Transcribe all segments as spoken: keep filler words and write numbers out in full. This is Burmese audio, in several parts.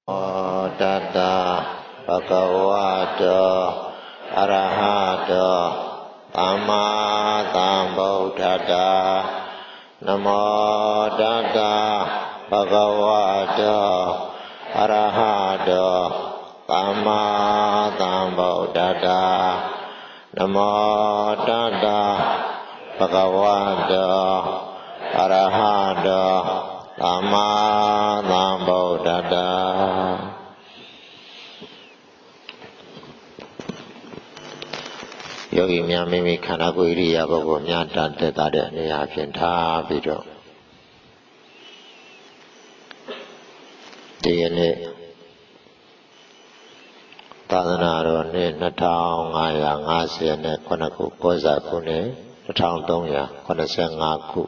Tata Bhagavato Arahato Amma Sambuddhassa Namo Tata Bhagavato Arahato Amma Sambuddhassa Namo Tata Bhagavato Arahato Amma Sambuddhassa Yogi Mimi Kanaguri Yago Nyata Teta Nia Pinta Video D N A Tadanaro Ne Natao Ngaya Ngasi Ne Konaku Koza Kune Natao Donya Konasengaku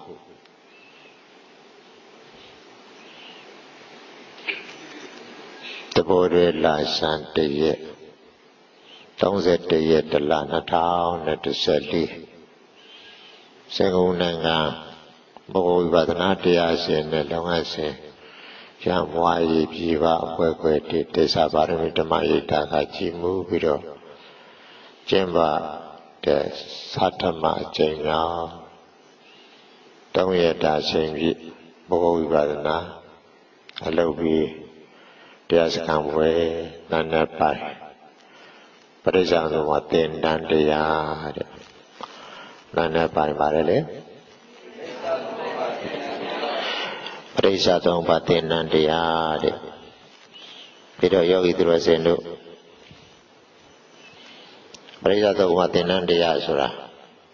The Border Lisan Day Don't set the yet the Lana town at the Sally Sengunanga Boy Badanatia in the Longase Jam Wai Jiva Wekwe Desabarimita Maita Hachimu Vido Jemba de Satama Jena Don't yet dashing Boy Badana Alobi There's come way Nana Pai Parisa what then Dandia Nana Paribare Parisa don't patin Nandia Pido Yogi Drasendo Parisa don't what in Nandia Sura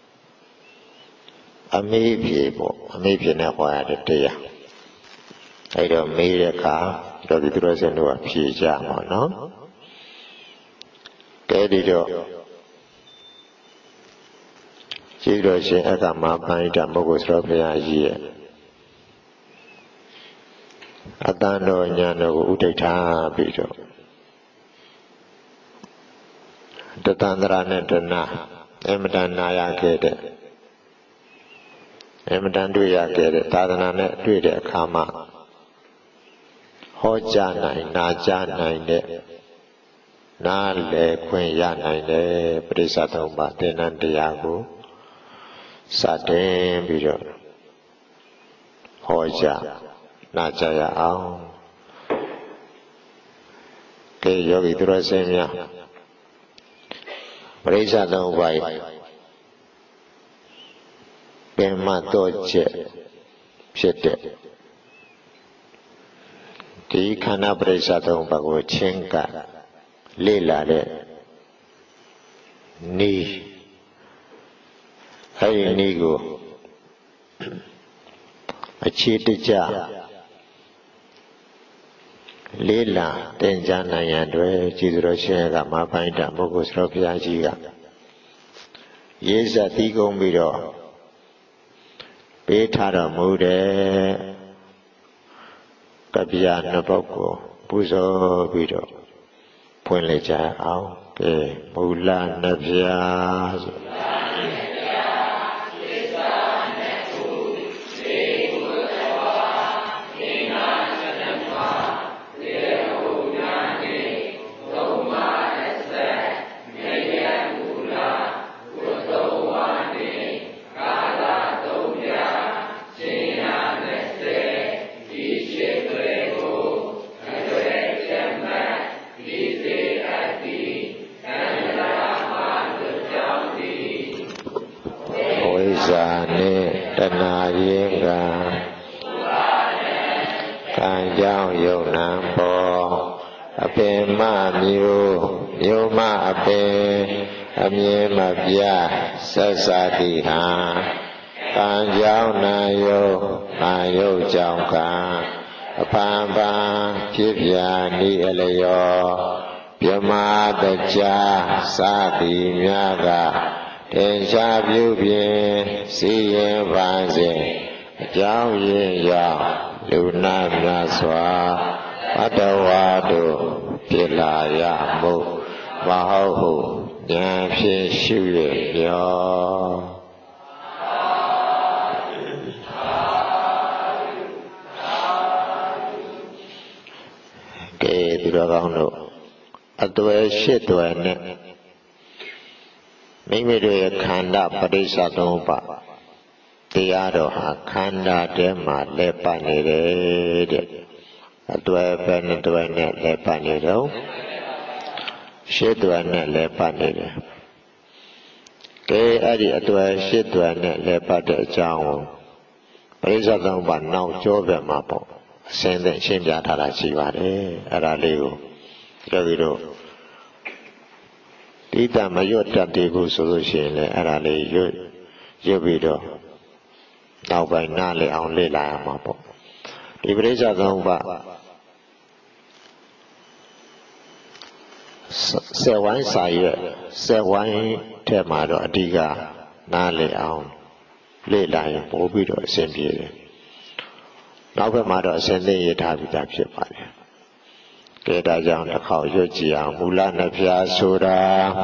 A me people, a me people at the day. I don't make a car, Yogi Drasendo a pijama, no? Edido Chido Shin Akama Paita Mogos Ropia Ye Adano Nyano Uteta Pito Tatandra Netana Emetan Naya Kede Emetan Duya Kede Tadana Net Duya Kama Hoja Nine Naja Nine Na le Queen Yanine Prisatomba Tenantiago Satin Bido Hoja Najaya Ao Ke Yogi Drasemia Prisatomba Pema Doche Pete Di Kana Prisatomba Go Chinka Lila de Ni Hey Nigo A Chitija Lila Tenjana Yandre Chidroshaga Mapainta Mogos Ropia Giga Yesa Tigo Mido Petara Mude Kapia Naboko Puzo Bido Point Leja Ao Ke Mula Nabia Tana Yenga Kanjao Yonam Bo Apema Miu Yoma Ape Amyema Bia Sasati Ha Kanjao Nayo Nayo Jauka Apamba Pipya Ni Eleyo Pyama Daja Sati Myaga Tensha Bubin, see him rising, Jao Yin Ya, Luna Naswa, Adawado, Pilaya Mo, Maho, Yan Shu Yo. သူတော်ကောင်းတို့အသွယ်ရှစ်သွယ်နဲ့မိမိတို့ရဲ့ခန္ဓာပရိစ္ဆသုံးပါးတရားတော်ဟာခန္ဓာထဲမှာလဲပတ်နေတယ်တဲ့အသွယ်ပဲနဲ့သွယ်နဲ့လဲပတ်နေတော့ရှစ်သွယ်နဲ့လဲပတ်နေတယ်ကဲအဲ့ဒီအသွယ်ရှစ်သွယ်နဲ့လဲပတ်တဲ့အကြောင်းကိုပရိစ္ဆသုံးပါးနောက်ကျောဘက်မှာပေါ့အစင်းသိရှင်းပြထားတာရှိပါတယ်အဲ့ဒါလေးကိုယောဂီတို့ဒီတမရွတ်တတ်သေးဘူးဆိုလို့ရှိရင်လည်းအဲ့ဒါလေးရွတ်ရွတ်ပြီးတော့နောက်ပိုင်းနားလည်အောင်လေ့လာရမှာပေါ့ဒီပရိစ္ဆသုံးပါးစေဝိုင်းစာရွက်စေဝိုင်းထဲမှာတော့အဓိကနားလည်အောင်လေ့လာရင်ပို့ပြီးတော့အဆင်ပြေတယ်နောက်ဘက်မှာတော့အစဉ်သိရထားပြီးသားဖြစ်ပါတယ်ကဲဒါကြောင့်တစ်ခေါက်ရွတ်ကြည့်အောင်မူလနှစ်ဖြာဆိုတာ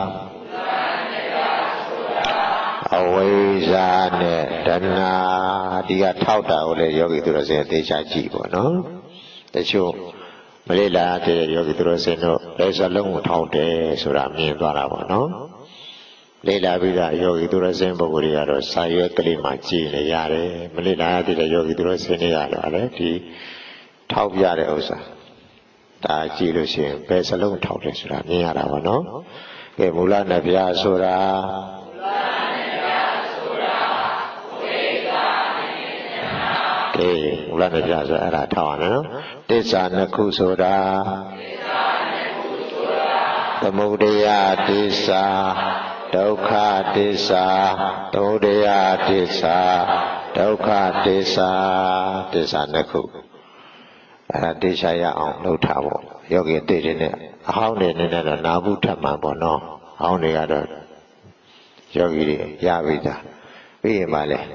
အဝိဇ္ဇာနဲ့တဏှာဒီကထောက်တာကိုလည်းယောဂီသူတော်စင်သေချာကြည့်ပေါ့နော်တချို့မလေးလာတဲ့ယောဂီသူတော်စင်တို့လက်စလုံးကိုထောက်တယ်ဆိုတာမြင်သွားတာပေါ့နော်လေးလာပြီးသားယောဂီသူတော်စင်ပုဂ္ဂိုလ်တွေကတော့စာရွက်ကလေးမှကြည့်နေရတယ်မလေးလာတဲ့ယောဂီသူတော်စင်တွေကတော့လည်းဒီထောက်ပြတဲ့ဥစ္စာဒါကြည့်လို့ရှိရင်ဘယ်စလုံးထောက်တယ်ဆိုတာမြင်ရတာပေါ့နော်ကဲမူလနှစ်ဖြာဆိုတာအေးမူလနှစ်ဖြာဆိုအဲ့ဒါထောက်ရမယ်နော်တစ္ဆာနှစ်ခုဆိုတာသမုဒယတစ္ဆာဒုက္ခတစ္ဆာသမုဒယတစ္ဆာဒုက္ခတစ္ဆာတစ္ဆာနှစ်ခုအဲ့ဒါတေချာရအောင်လုပ်ထားဖို့ယောဂီသိတဲ့နဲ့အဟောင်းနေနေတော့နာဘူးထပ်မှာပေါ့နော်အဟောင်းတွေကတော့ယောဂီတွေရပြီသားပြီးရင်ပါလေ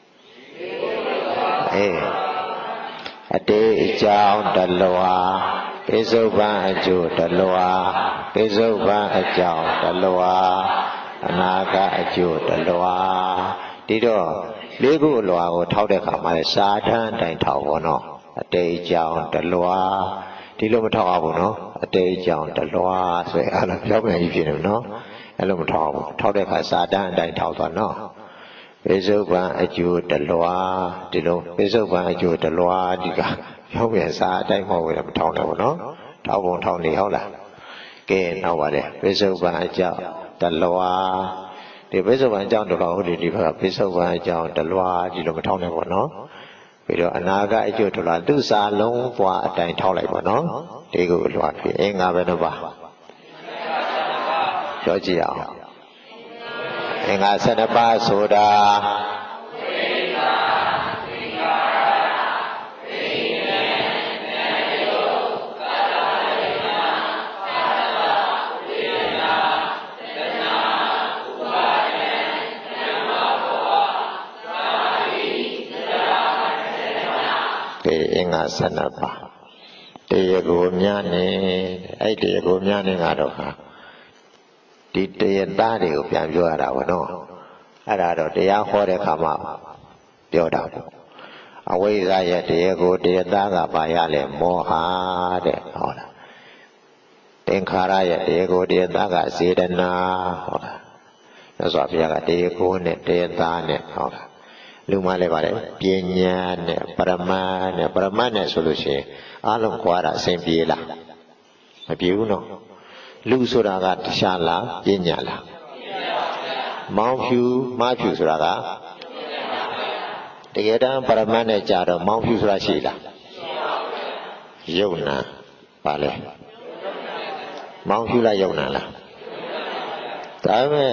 အေးအတေးအကြောင်းတလွာပိစုပန်အကျိုးတလွာပိစုပန်အကြောင်းတလွာအနာကအကျိုးတလွာဒီတော့လေးခုအလွာကိုထောက်တဲ့အခါမှာစာထမ်းတိုင်ထောက်ပေါ့နော်အတေးအကြောင်းတလွာဒီလိုမထောက်အောင်ဘူးနော်အတေးအကြောင်းတလွာဆိုရင်အဲ့လိုပြောင်းပြန်ကြီးဖြစ်နေနော်အဲ့လိုမထောက်အောင်ထောက်တဲ့အခါစာတန်းအတိုင်းထောက်သွားနော်ပိစုပန်အကျိုးတလွာဒီလိုပိစုပန်အကျိုးတလွာဒီကပြောင်းပြန်စာအတိုင်းမဟုတ်ဘူးမထောက်တော့ဘူးနော်ထောက်ပုံထောက်နေဟုတ်လားကဲနောက်ပါလေပိစုပန်အကြောင်းတလွာဒီပိစုပန်အကြောင်းတလွာဟုတ်တယ်ဒီဘက်ကပိစုပန်အကြောင်းတလွာဒီလိုမထောက်နိုင်ဘူးနော်ပြီးတော့အနာကအကျိုးတလွာသူ့စာလုံးပွားအတိုင်းထောက်လိုက်ပါနော်ဒီကိုလွာဖြစ်အင်းငါပဲတော့ပါပြောကြည့်အောင်အင်္ဂါ၁၂ပါးဆိုတာဒီအင်္ဂါ၁၂ပါးတရားကိုများနေအဲ့တရားကိုများနေကတော့ဟာဒီတရားသားတွေကိုပြန်ပြောရတာဗောနော်အဲ့ဒါတော့တရားဟောတဲ့ခါမှပြောတာပေါ့အဝိဇ္ဇာရဲ့တရားကိုတရားသားကပါရလဲမောဟတဲ့ဟောလားသင်္ခါရရဲ့တရားကိုတရားသားကစေတနာဟောလားမြတ်စွာဘုရားကတရားကိုနဲ့တရားသားနဲ့ဟောလားလူမှလည်းပါတယ်ပညာနဲ့ပရမတ်နဲ့ပရမတ်နဲ့ဆိုလို့ရှိရင်အလုံးခွာတာအစဉ်ပြေလားမပြေဘူးနော်လူဆိုတာကတခြားလားပညာလားမောင်ဖြူမဖြူဆိုတာကတကယ်တမ်းပရမတ်နဲ့ကြတော့မောင်ဖြူဆိုတာရှိလားယုံနာပါလေမောင်ဖြူလားယုံနာလားဒါပေမဲ့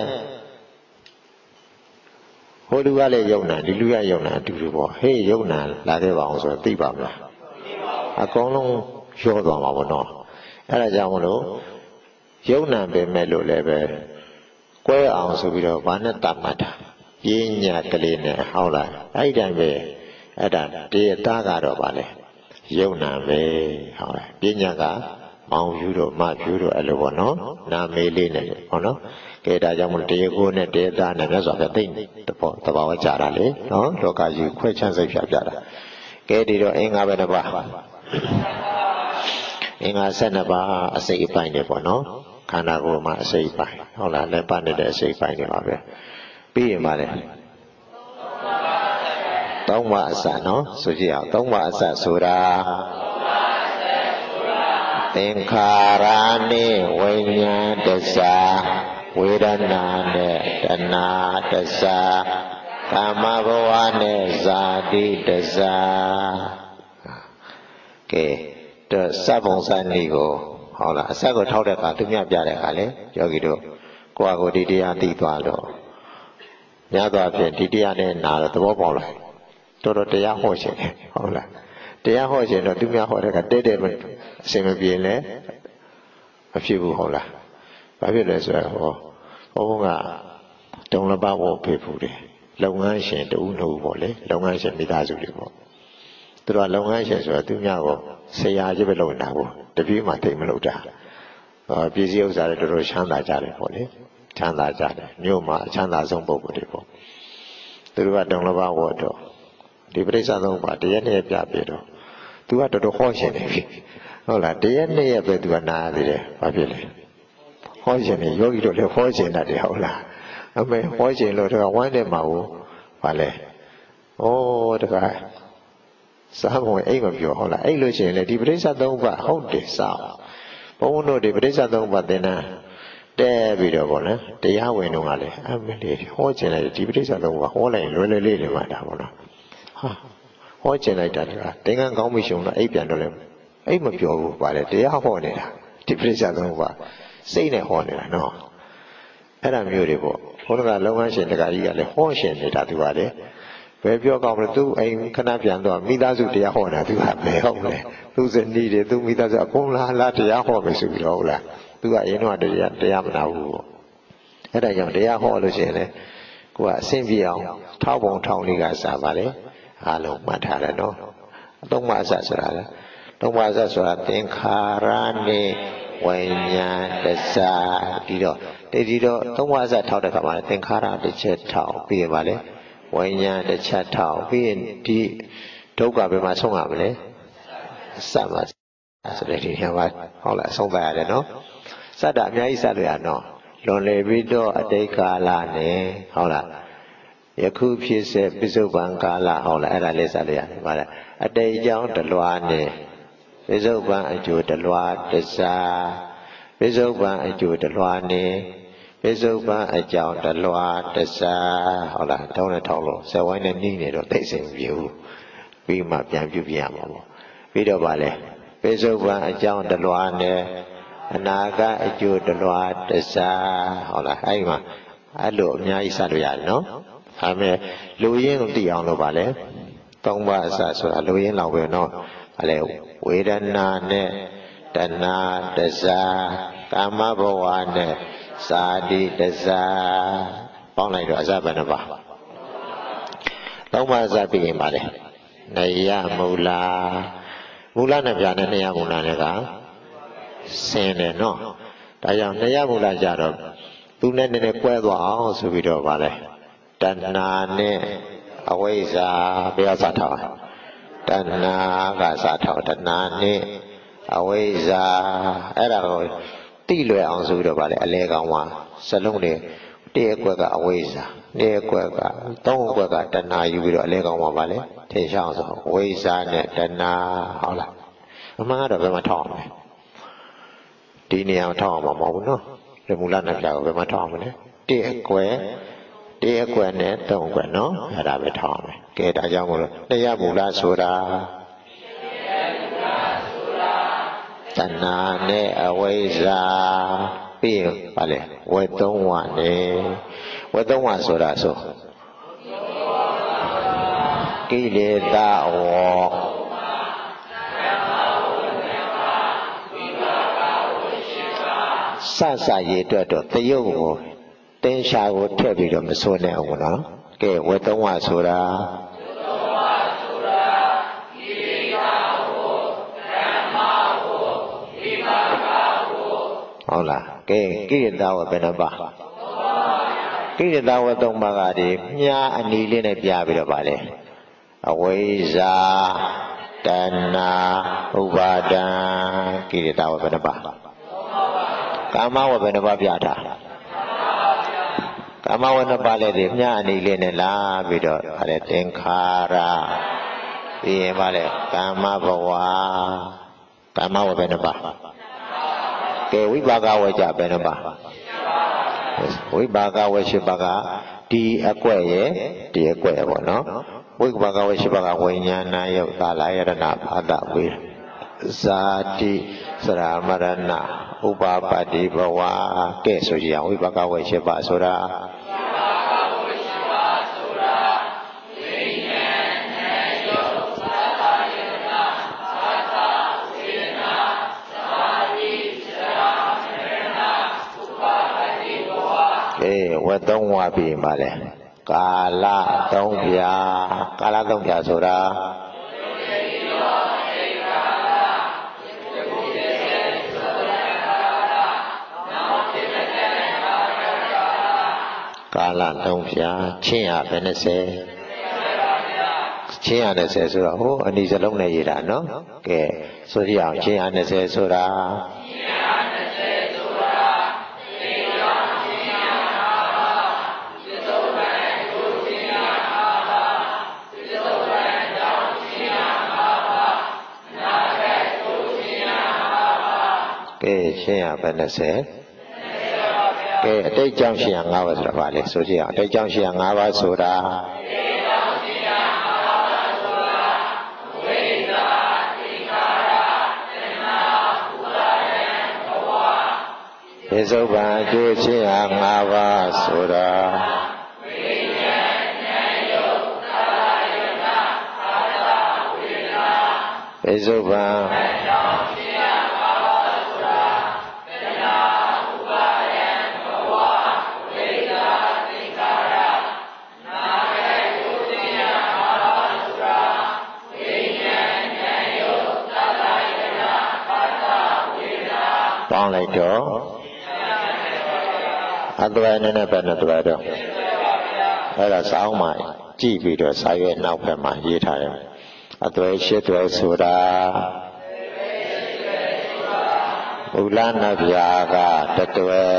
ဟိုလူကလည်းယုံနာဒီလူကယုံနာအတူတူပေါ့ဟေးယုံနာလာခဲ့ပါအောင်ဆိုတော့သိပါမလားအကုန်လုံးရောသွားမှာပေါ့နော်အဲ့ဒါကြောင့်မလို့ယုံနာပဲမဲ့လို့လည်းပဲကွဲအောင်ဆိုပြီးတော့ဘာနဲ့တတ်မှတ်တာပညာကလေးနဲ့ဟောလားအဲ့ဒီတိုင်းပဲအဲ့ဒါတရားသားကတော့ဗာလေယုံနာပဲဟောလားပညာကမောင်ဖြူတို့မဖြူတို့အဲ့လိုပေါ့နော်နာမေးလေးနဲ့ဟောနော်ကဲဒါကြောင့်မလို့တရားကိုနဲ့တရားသားနဲ့မြတ်စွာဘုရားသိတဘောတဘာဝကြတာလေနော်လောကကြီးခွဲချမ်းစိတ်ဖြတ်ပြတာကဲဒီတော့အင်္ဂါပဲတစ်ပါးအင်္ဂါဆယ်နှစ်ပါးအစိတ်အပိုင်းတွေပေါ့နော်ခန္ဓာကိုယ်မှာအစိတ်ပိုင်းဟုတ်လားလက်ပတ်နေတဲ့အစိတ်ပိုင်းတွေပါပဲပြီးရင်ပါလေသုံးပါးအစနော်ဆိုကြည့်အောင်သုံးပါးအစဆိုတာသင်္ခါရနဲ့ဝိညာဉ်တစ္ဆာဝေဒနာနဲ့တဏှာတစ္ဆာကာမဘဝနဲ့ဇာတိတစ္ဆာကဲတော့စပ်ပုံစံနည်းကိုဟုတ်လားအစက်ကိုထောက်တဲ့အခါသူမြပြတဲ့အခါလေယောဂီတို့ကိုယ့်အကိုဒီတရားသိသွားတော့များသောအားဖြင့်ဒီတရားနဲ့နာတော့သဘောပေါက်လာတော်တော်တရားဟောရှင်ဟုတ်လားတရားဟောရှင်တော့သူများဟောတဲ့အခါတဲတဲအစင်မပြေလဲမဖြစ်ဘူးဟုတ်လားဘာဖြစ်လဲဆိုတော့ဟောဘုန်းကတုံလပဝေါ်ဖေဖူတယ်လုပ်ငန်းရှင်တူးနှုတ်ပေါ့လေလုပ်ငန်းရှင်မိသားစုတွေပေါ့သူတို့ကလုပ်ငန်းရှင်ဆိုတော့သူများကိုဆရာကြီးပဲလုပ်နေတာကိုတပြေးမှတိတ်မလုပ်တာအာပြည်စည်းဥစ္စာတွေတော်တော်ချမ်းသာကြတယ်ပေါ့လေချမ်းသာကြတယ်မြို့မှာအချမ်းသာဆုံးပုဂ္ဂိုလ်တွေပေါ့သူတို့ကတုံလပဝေါ်တော့ဒီပရိစ္ဆာသုံးပါးတရက်နဲ့ပြပြတော့သူကတော်တော်ဟောရှင်နေပြီဟုတ်လားတရက်နဲ့ပဲသူကနားသေးတယ်ဘာဖြစ်လဲဟောရှင်နေယောဂီတို့လည်းဟောရှင်တတ်တယ်ဟုတ်လားအမေဟောရှင်လို့တကဝမ်းနဲ့မှာကိုဘာလဲဩတကစားဖို့အိမ်မပြောဟုတ်လားအဲ့လို့ရှိရင်လေဒီပရိစ္ဆာသုံးပါးဟုတ်တယ်စားဘုန်းတို့ဒီပရိစ္ဆာသုံးပါးသင်တန်းတဲပြီးတော့ပေါ့နော်တရားဝင်တော့ကလည်းအမေလေးဟောခြင်းလိုက်ဒီပရိစ္ဆာသုံးပါးဟောလိုက်လွယ်လွယ်လေးနေမှာဒါပေါ့နော်ဟာဟောခြင်းလိုက်တာကတင်ကန်းကောင်းပြီရှင်တော့အိပ်ပြန်တော့လဲအိပ်မပြောဘူးပါလေတရားဟောနေတာဒီပရိစ္ဆာသုံးပါးစိတ်နဲ့ဟောနေတာနော်အဲ့ဒါမျိုးတွေပေါ့ဘုန်းတော်ကလုပ်ငန်းရှင်တကကြီးကလည်းဟောရှင်နေတာသူကလည်းဘယ်ပြောကောင်းမလဲသူအိမ်ခဏပြန်တော့မိသားစုတရားဟောတာသူကဘယ်ဟုတ်လဲသူစနီးတယ်သူမိသားစုအကုန်လားလားတရားဟောမယ်ဆိုပြီးတော့ဟုတ်လားသူကအရင်တော့တရားတရားမနာဘူးပေါ့အဲ့ဒါကြောင့်တရားဟောလို့ရှိရင်လေကိုကအဆင်ပြေအောင်ထောက်ပုံထောင်လေးကစားပါလေအားလုံးမှတ်ထားတယ်နော်သုံးပါးအစဆိုတာလေသုံးပါးအစဆိုတာသင်္ခါရနဲ့ဝိညာဉ်တစ္ဆာဒီတော့ဒီတော့သုံးပါးအစထောက်တဲ့ခါမှာသင်္ခါရတစ်ချက်ထောက်ပြီးရပါလေဝိညာဉ်တစ်ချက်ထောက်ပြီးရင်ဒီဒုက္ခဘယ်မှာဆုံးရမလဲစမှာဆိုတဲ့ဒီနေရာမှာဟုတ်လားဆုံးပါရတယ်နော်စတာအများကြီးစလို့ရနော်လွန်လေပြီးတော့အတိတ်ကာလနဲ့ဟုတ်လားယခုဖြစ်စေပစ္စုပန်ကာလဟုတ်လားအဲ့ဒါလေးစလို့ရတယ်ဗါလားအတိတ်အကြောင်းတလွားနဲ့ပစ္စုပန်အကျိုးတလွားတစ္ဆာပစ္စုပန်အကျိုးတလွားနဲ့ပစ္စုပန်အကြောင်းတလွားတစ္ဆာဟုတ်လားတောင်းနဲ့ထောက်လို့ဇဝိုင်းနဲ့နှီးနေတော့သိစိမ်ပြူပြီးမှပြန်ပြုပြရမှာပေါ့ပြီးတော့ဗါလဲပစ္စုပန်အကြောင်းတလွားနဲ့အနာကအကျိုးတလွားတစ္ဆာဟုတ်လားအဲ့ဒီမှာအဲ့လိုအများကြီးစလို့ရတယ်နော်ဒါပေမဲ့လူရင်းကိုသိအောင်လို့ဗါလဲသုံးပါးအစဆိုတာလူရင်းလောက်ပဲနော်ဗါလဲဝေဒနာနဲ့တဏှာတစ္ဆာကာမဘဝနဲ့ဇာတိတစ္ဆာပေါင်းလိုက်တော့အစဘယ်နှပါသုံးပါးအစပြီးရင်ပါလေနယမူလာမူလနဲ့ပြနဲ့နယမူလာနဲ့ကဆင်းတယ်နော်ဒါကြောင့်နယမူလာကြတော့သူနဲ့နည်းနည်းကွဲသွားအောင်ဆိုပြီးတော့ဗါလဲတဏှာနဲ့အဝိဇ္ဇာဘယ်အောင်စထောက်တဏှာကစထောက်တဏှာနဲ့အဝိဇ္ဇာအဲ့ဒါကိုတိလွယ်အောင်ဆိုပြီးတော့ဗါလဲအလဲကောင်းမှာစလုံးတွေတည့်အကွက်ကအဝိဇ္ဇာနှစ်အကွက်ကသုံးအကွက်ကတဏှာယူပြီးတော့အလဲကောင်းမှာဗါလဲထင်ရှားအောင်ဆိုဝိဇ္ဇာနဲ့တဏှာဟုတ်လားအမှန်ကတော့ဘယ်မှာထောက်အောင်လဲဒီနေရာမှာထောက်အောင်မဟုတ်ဘူးနော်ဒီမူလနဲ့ပြကိုဘယ်မှာထောက်အောင်လဲတည့်အကွက်တည့်အကွက်နဲ့သုံးအကွက်နော်အဲ့ဒါပဲထောက်အောင်မယ်ကဲဒါကြောင့်မို့လို့တရားမူလဆိုတာတဏှာနဲ့အဝိဇ္ဇာပြီးရင်ဗါလဲဝေသုံးဝနဲ့ဝေသုံးဝဆိုတာဆိုကိလေသာဝစစရေးအတွက်တော့တယုတ်ကိုတင်းရှာကိုထည့်ပြီးတော့မစိုးနဲ့အောင်နော်ကဲဝေသုံးဝဆိုတာဟုတ်လားကဲကိရိတာဝဘယ်နှပါကိရိတာဝသုံးပါးကဒီမြားအနီလေးနဲ့ပြပြီးတော့ဗါလဲအဝိဇ္ဇာတတဏဥပါဒံကိလေသာဝဘယ်နှပါကာမဝဘယ်နှပါပြတာကာမဝနှပါလေဒီမြအနေလေးနဲ့လာပြီးတော့ဗါလေသင်္ခါရပြီးရင်ဗါလေကာမဘဝကာမဝဘယ်နှပါကဲဝိပါကဝကြဘယ်နှပါဝိပါကဝရှိပါကဒီအကွက်ရဲ့ဒီအကွက်ပေါ့နော်ဝိပါကဝရှိပါကဝိညာဏယုတ်ကာလယရဏဘာတဝေဇာတိစရာမရဏဥပါပတ္တိဘဝကဲဆိုကြအောင်ဝိပါကဝရှိပါဆိုတာအေးဝတ်သုံးဝပြီပါလေကာလသုံးပြာကာလသုံးပြာဆိုတာကာလသုံးပြာချင်းရဘယ်နှစဲချင်းရနှစ်ဆယ်ဆိုတော့ဟိုအနီစလုံးနဲ့ရေးတာနော်ကဲဆိုကြအောင်ချင်းရနှစ်ဆယ်ဆိုတာကဲရှင်းရဘယ်နှဆယ်ကဲအတိတ်ကြောင့်ရှင်းရ၅ပါးဆိုတာပါလေဆိုကြအောင်အတိတ်ကြောင့်ရှင်းရ၅ပါးဆိုတာပိစုပန်အကျိုးရှင်းရ၅ပါးဆိုတာပိစုပန်ပေါင်းလိုက်တော့အသွဲနည်းနည်းပဲနဲ့သွဲတော့အဲ့ဒါစောင်းမှကြည့်ပြီးတော့စာရွက်နောက်ဘက်မှာရေးထားတယ်အသွဲရှစ်သွဲဆိုတာမူလနဗျာကတသွဲ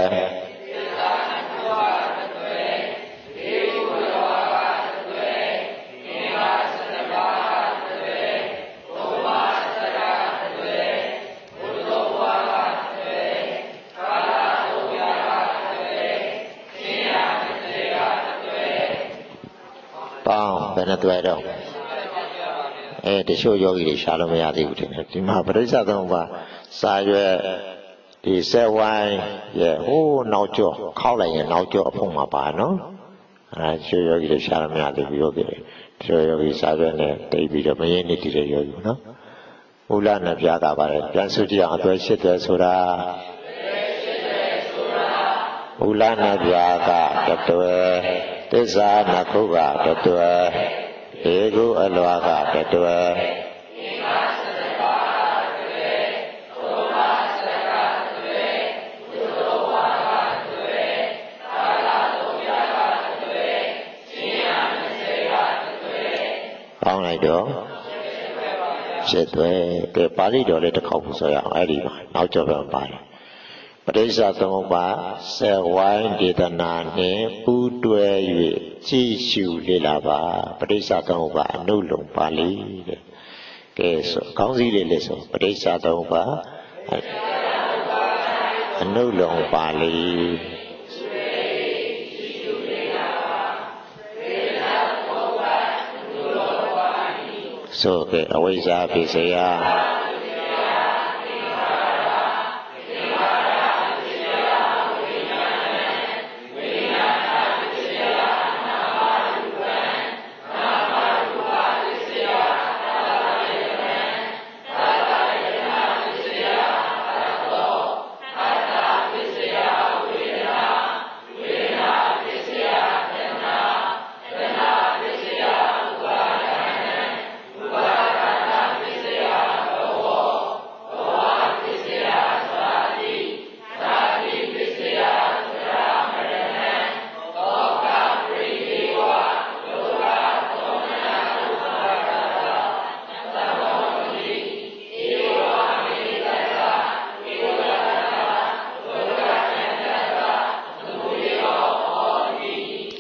ဘယ်နဲ့တွေ့တော့အဲတချို့ယောဂီတွေရှားလို့မရသေးဘူးထင်တယ်ဒီမှာပရိစ္ဆေသုံးပါးစာရွက်ဒီဆက်ဝိုင်းရဲ့ဟိုးနောက်ကျော့ခောက်လိုက်ရင်နောက်ကျော့အဖုံမှာပါနော်အဲတချို့ယောဂီတွေရှားလို့မရသေးဘူးယောဂီတွေတချို့ယောဂီစာရွက်နဲ့တိတ်ပြီးတော့မရင်းနေတည်တဲ့ယောဂီနော်မူလနဲ့ပြတာပါတယ်ပြန်စုကြည့်အောင်အသွဲရှစ်သွဲဆိုတာမူလနဲ့ပြကတသွဲသစ္စာနှစ်ခုကတတွယ်ဧကုအလွာကတတွယ်ပေါင်းလိုက်တော့ရှစ်သွဲကဲပါဠိတော်လေးတစ်ခေါက်ဆိုရအောင်အဲ့ဒီမှာနောက်ကျော်ပဲပါတယ်ပရိစ္ဆသမုပ္ပါဆက်ဝိုင်းဒေသနာနှင့်ပူးတွဲ၍ကြည်ရှုလေ့လာပါပရိစ္ဆသမုပ္ပါအနုလုံပါဠိတဲ့ကဲဆိုခေါင်းစည်းလေးလေးဆိုပရိစ္ဆသမုပ္ပါအနုလုံပါဠိဆိုကဲအဝိဇ္ဇာပိစယ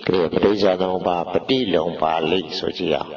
ကဲပဋိစ္စသမုပ္ပါပฏิလုံပါဠိဆိုကြည့်အောင်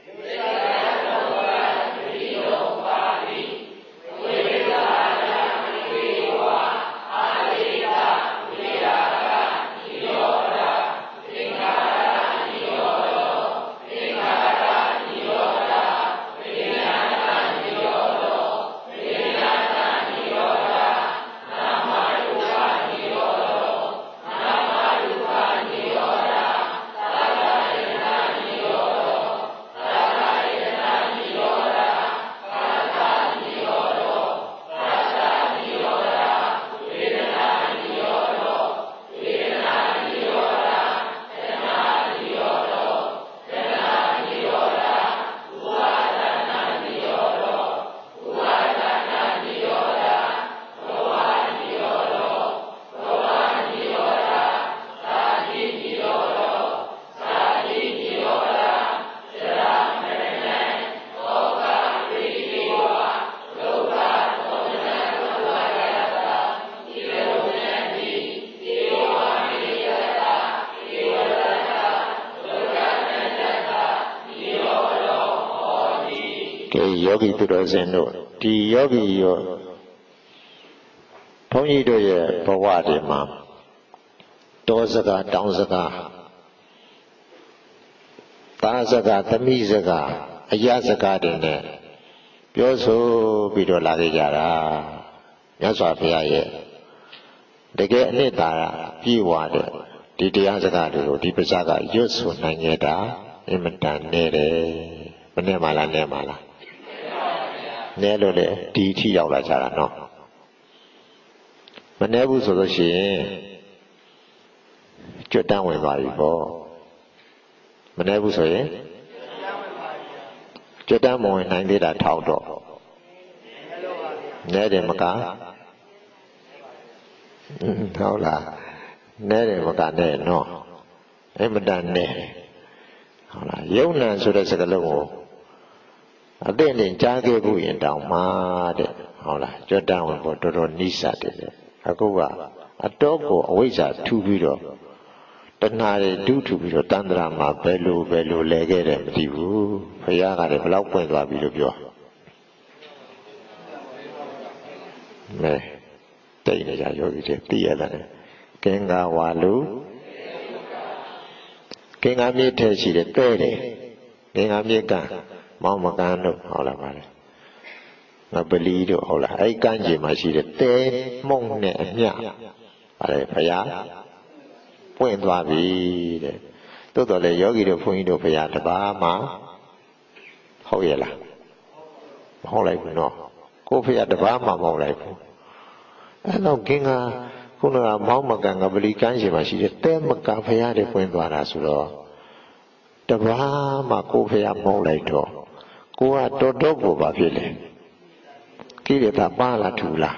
ယောဂီသူတော်စင်တို့ဒီယောဂီရောဘုန်းကြီးတို့ရဲ့ဘဝတွေမှာတောစကားတောင်စကားသားစကားသမီးစကားအရာစကားတွေနဲ့ပြောဆိုပြီးတော့လာခဲ့ကြတာမြတ်စွာဘုရားရဲ့တကယ်အနှစ်သာရပြည့်ဝတဲ့ဒီတရားစကားတွေကိုဒီပါဇက်ကရွတ်ဆိုနိုင်ခဲ့တာအင်မတန်နဲ့တယ်မနဲ့မှလားနဲ့မှလားနဲလို့လေဒီအထိရောက်လာကြတာနော်မနဲဘူးဆိုလို့ရှိရင်ကြွတန်းဝင်သွားပြီပေါ့မနဲဘူးဆိုရင်ကြွတန်းမဝင်နိုင်သေးတာထောက်တော့နဲတယ်မကဟုတ်လားနဲတယ်မကနဲ့နော်အဲ့မတန်နဲ့ဟုတ်လားယုံနံဆိုတဲ့စကားလုံးကိုအသိဉာဏ်ကြားခဲ့ဖို့ရင်တောင်မှတဲ့ဟုတ်လားကြွတန်းဝင်ဖို့တော်တော်နိစ္စတယ်လေအခုကအတော့ကိုအဝိဇ္ဇာထူပြီးတော့တဏှာတွေဒုထူပြီးတော့တန္တရာမှာဘယ်လိုဘယ်လိုလဲခဲ့တယ်မသိဘူးဘုရားကလည်းဘလောက်ပွင့်သွားပြီလို့ပြောမဲတိတ်နေကြယောဂီတွေသိရတယ်ကင်္ဂဝါလူကင်္ဂမြေထဲရှိတယ်ပဲတယ်ကင်္ဂမြေကမောင်မကန်တို့ဟုတ်လားပါလေငါပလီတို့ဟုတ်လားအဲ့ကန်းကြီးမှာရှိတဲ့တဲမှုန့်နဲ့အမျှပါလေဘုရားပွင့်သွားပြီတဲ့သို့တော်လေယောဂီတို့ဘုန်းကြီးတို့ဘုရားတပါးမှဟုတ်ရဲ့လားမဟုတ်လိုက်ဘူးနော်ကိုဘုရားတပါးမှမဟုတ်လိုက်ဘူးအဲ့တော့ကင်းကခုနကမောင်မကန်ကပလီကန်းကြီးမှာရှိတဲ့တဲမကဘုရားတွေပွင့်သွားတာဆိုတော့တပါးမှကိုဘုရားမဟုတ်လိုက်တော့ကိုကတော်တော်ကိုပါဖြစ်လေကိလေသာပါလားထူလား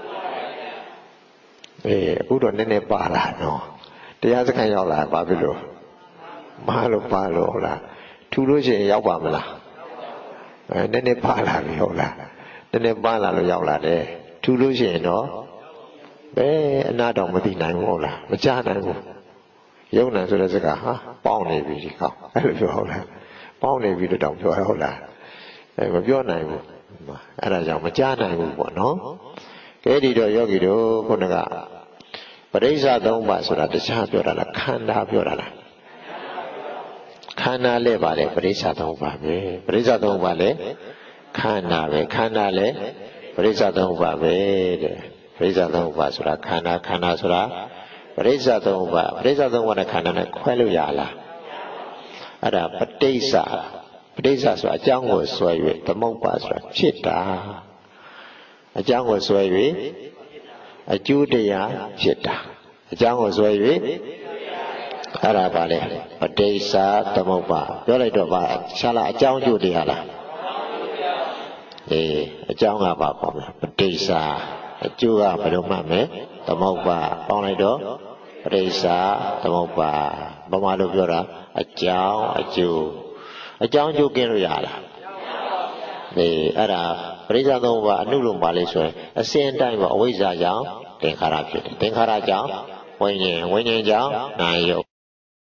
အေးအခုတော့နည်းနည်းပါလာနော်တရားစခန်းရောက်လာဘာဖြစ်လို့မလို့ပါလို့ဟုတ်လားထူလို့ရှိရင်ရောက်ပါမလားအဲနည်းနည်းပါလာပြီဟုတ်လားနည်းနည်းပါလာလို့ရောက်လာတယ်ထူလို့ရှိရင်တော့ဘယ်အနာတော်မသိနိုင်ဘူးဟုတ်လားမကြားနိုင်ဘူးယုံနာဆိုတဲ့စကားဟာပေါင်းနေပြီဒီကောင်အဲ့လိုပြောဟုတ်လားပေါင်းနေပြီလို့တောင်ပြောရဟုတ်လားအဲမပြောနိုင်ဘူးအဲ့ဒါကြောင့်မကြားနိုင်ဘူးပေါ့နော်ကဲဒီတော့ယောဂီတို့ခုနကပရိစ္ဆသုံးပါးဆိုတာတရားပြောတာလားခန္ဓာပြောတာလားခန္ဓာလည်းပါလေပရိစ္ဆသုံးပါးပဲပရိစ္ဆသုံးပါးလည်းခန္ဓာပဲခန္ဓာလည်းပရိစ္ဆသုံးပါးပဲတဲ့ပရိစ္ဆသုံးပါးဆိုတာခန္ဓာခန္ဓာဆိုတာပရိစ္ဆသုံးပါးပရိစ္ဆသုံးပါးနဲ့ခန္ဓာနဲ့ခွဲလို့ရလားအဲ့ဒါပဋိစ္ဆပဋိစ္ဆဆိုတာအကြောင်းကိုဆွဲ၍သမုပ္ပါဆိုတာဖြစ်တာအကြောင်းကိုဆွဲ၍အကျိုးတရားဖြစ်တာအကြောင်းကိုဆွဲ၍အဲ့ဒါပါလေပဋိစ္ဆသမုပ္ပါပြောလိုက်တော့ပါရှားလားအကြောင်းကျိုးတရားလားအေးအကြောင်းကပါပေါ့မယ်ပဋိစ္ဆအကျိုးကဘယ်လိုမှတ်မယ်သမုပ္ပါပေါင်းလိုက်တော့ပဋိစ္ဆသမုပ္ပါဘာမှလို့ပြောတာအကြောင်းအကျိုးအကြောင်းကျိုးကင်းလို့ရလားဒီအဲ့ဒါပရိစ္ဆသုံးပါးအနုလုံးပါလေဆိုရင်အစဉ်အတိုင်းပါအဝိဇ္ဇာကြောင့်သင်္ခါရဖြစ်တယ်သင်္ခါရကြောင့်ဝိညာဉ်ဝိညာဉ်ကြောင့်နာယုတ်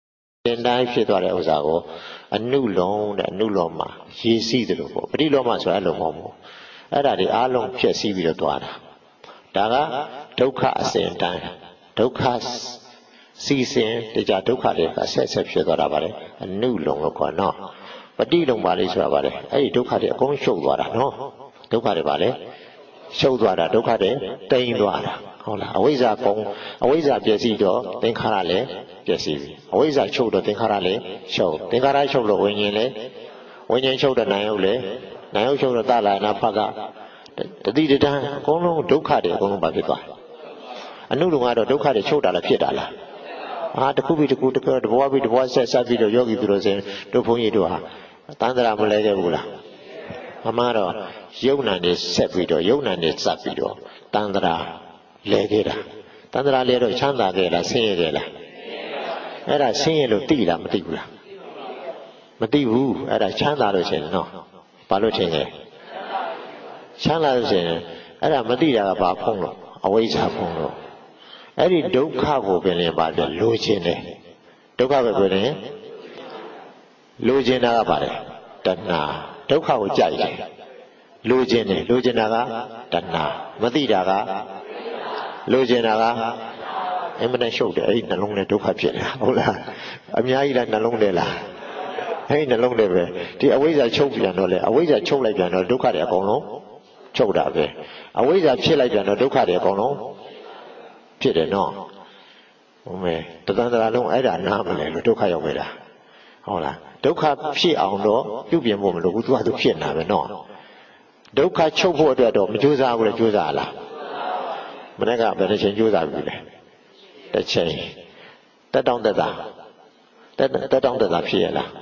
င်တိုင်းဖြစ်သွားတဲ့ဥစ္စာကိုအနုလုံးတဲ့အနုလုံးမှာရည်စည်းတယ်လို့ပေါ့ပရိလောမဆိုတာအဲ့လိုမဟုတ်ဘူးအဲ့ဒါဒီအားလုံးဖြစ်စည်းပြီးတော့သွားတာဒါကဒုက္ခအစဉ်တိုင်းဒုက္ခစီစဉ်တရားဒုက္ခတွေကဆက်ဆက်ဖြစ်သွားတာပါလေအနုလုံးလို့ခေါ်နော်ပฏิလုံးပါလိဆိုတာပါလေအဲ့ဒီဒုက္ခတွေအကုန်ရှုပ်သွားတာနော်ဒုက္ခတွေပါလေရှုပ်သွားတာဒုက္ခတွေတိမ်သွားတာဟုတ်လားအဝိဇ္ဇာကုံအဝိဇ္ဇာပျက်စီးတော့သင်္ခါရလည်းပျက်စီးပြီအဝိဇ္ဇာချုပ်တော့သင်္ခါရလည်းရှုပ်သင်္ခါရချုပ်လို့ဝိညာဉ်လည်းဝိညာဉ်ချုပ်တော့နာယုတ်လည်းနာယုတ်ချုပ်တော့တလာနာဖကတတိတတန်အကုန်လုံးဒုက္ခတွေအကုန်လုံးပါဖြစ်သွားအနုလုံကတော့ဒုက္ခတွေချုပ်တာလားဖြစ်တာလားအာတခုပြီးတခုတခုတဘွားပြီးတဘွားဆက်ဆက်ပြီးတော့ယောဂီသူတို့ဆိုတို့ဘုန်းကြီးတို့ဟာတန်ត្រာမလဲခဲ့ဘူးလားအမှားတော့ယုံနာနေဆက်ပြီးတော့ယုံနာနေစပ်ပြီးတော့တန်ត្រာလဲခဲ့တာတန်ត្រာလဲတော့ချမ်းသာခဲ့လားဆင်းရဲခဲ့လားအဲ့ဒါဆင်းရဲလို့သိလားမသိဘူးလားမသိဘူးအဲ့ဒါချမ်းသာလို့ရှင်နော်ဘာလို့ထင်လဲချမ်းသာလို့ရှင်အဲ့ဒါမသိတာကဘာဖုံးလို့အဝိဇ္ဇာဖုံးလို့အဲ့ဒီဒုက္ခကိုပင်လည်းပါပြလိုချင်တယ်ဒုက္ခပဲပြောရင်လိုချင်တာကပါတယ်တဏှာဒုက္ခကိုကြိုက်တယ်လိုချင်တယ်လိုချင်တာကတဏှာမသိတာကလိုချင်တာကအမှန်တန်ရှုပ်တယ်အဲ့ဒီနှလုံးနဲ့ဒုက္ခဖြစ်နေတာဟုတ်လားအများကြီးလားနှလုံးနဲ့လားအဲ့ဒီနှလုံးနဲ့ပဲဒီအဝိဇ္ဇာချုပ်ပြန်တော့လေအဝိဇ္ဇာချုပ်လိုက်ပြန်တော့ဒုက္ခတွေအကုန်လုံးချုပ်တာပဲအဝိဇ္ဇာဖြစ်လိုက်ပြန်တော့ဒုက္ခတွေအကုန်လုံးဖြစ်တယ်နော်ဟုတ်မယ်တသန္တရာလုံးအဲ့ဒါနားမလဲလို့ဒုက္ခရောက်ခဲ့တာဟုတ်လားဒုက္ခဖြစ်အောင်တော့ပြုပြင်ဖို့မလိုဘူးသူကသူဖြစ်နေတာပဲနော်ဒုက္ခချုပ်ဖို့အတွက်တော့မကြိုးစားဘူးလေကြိုးစားလားမနေ့ကဘယ်တစ်ချိန်ကြိုးစားပြီလဲတစ်ချိန်တက်တောင့်တက်တာတက်တက်တောင့်တက်တာဖြစ်ရလား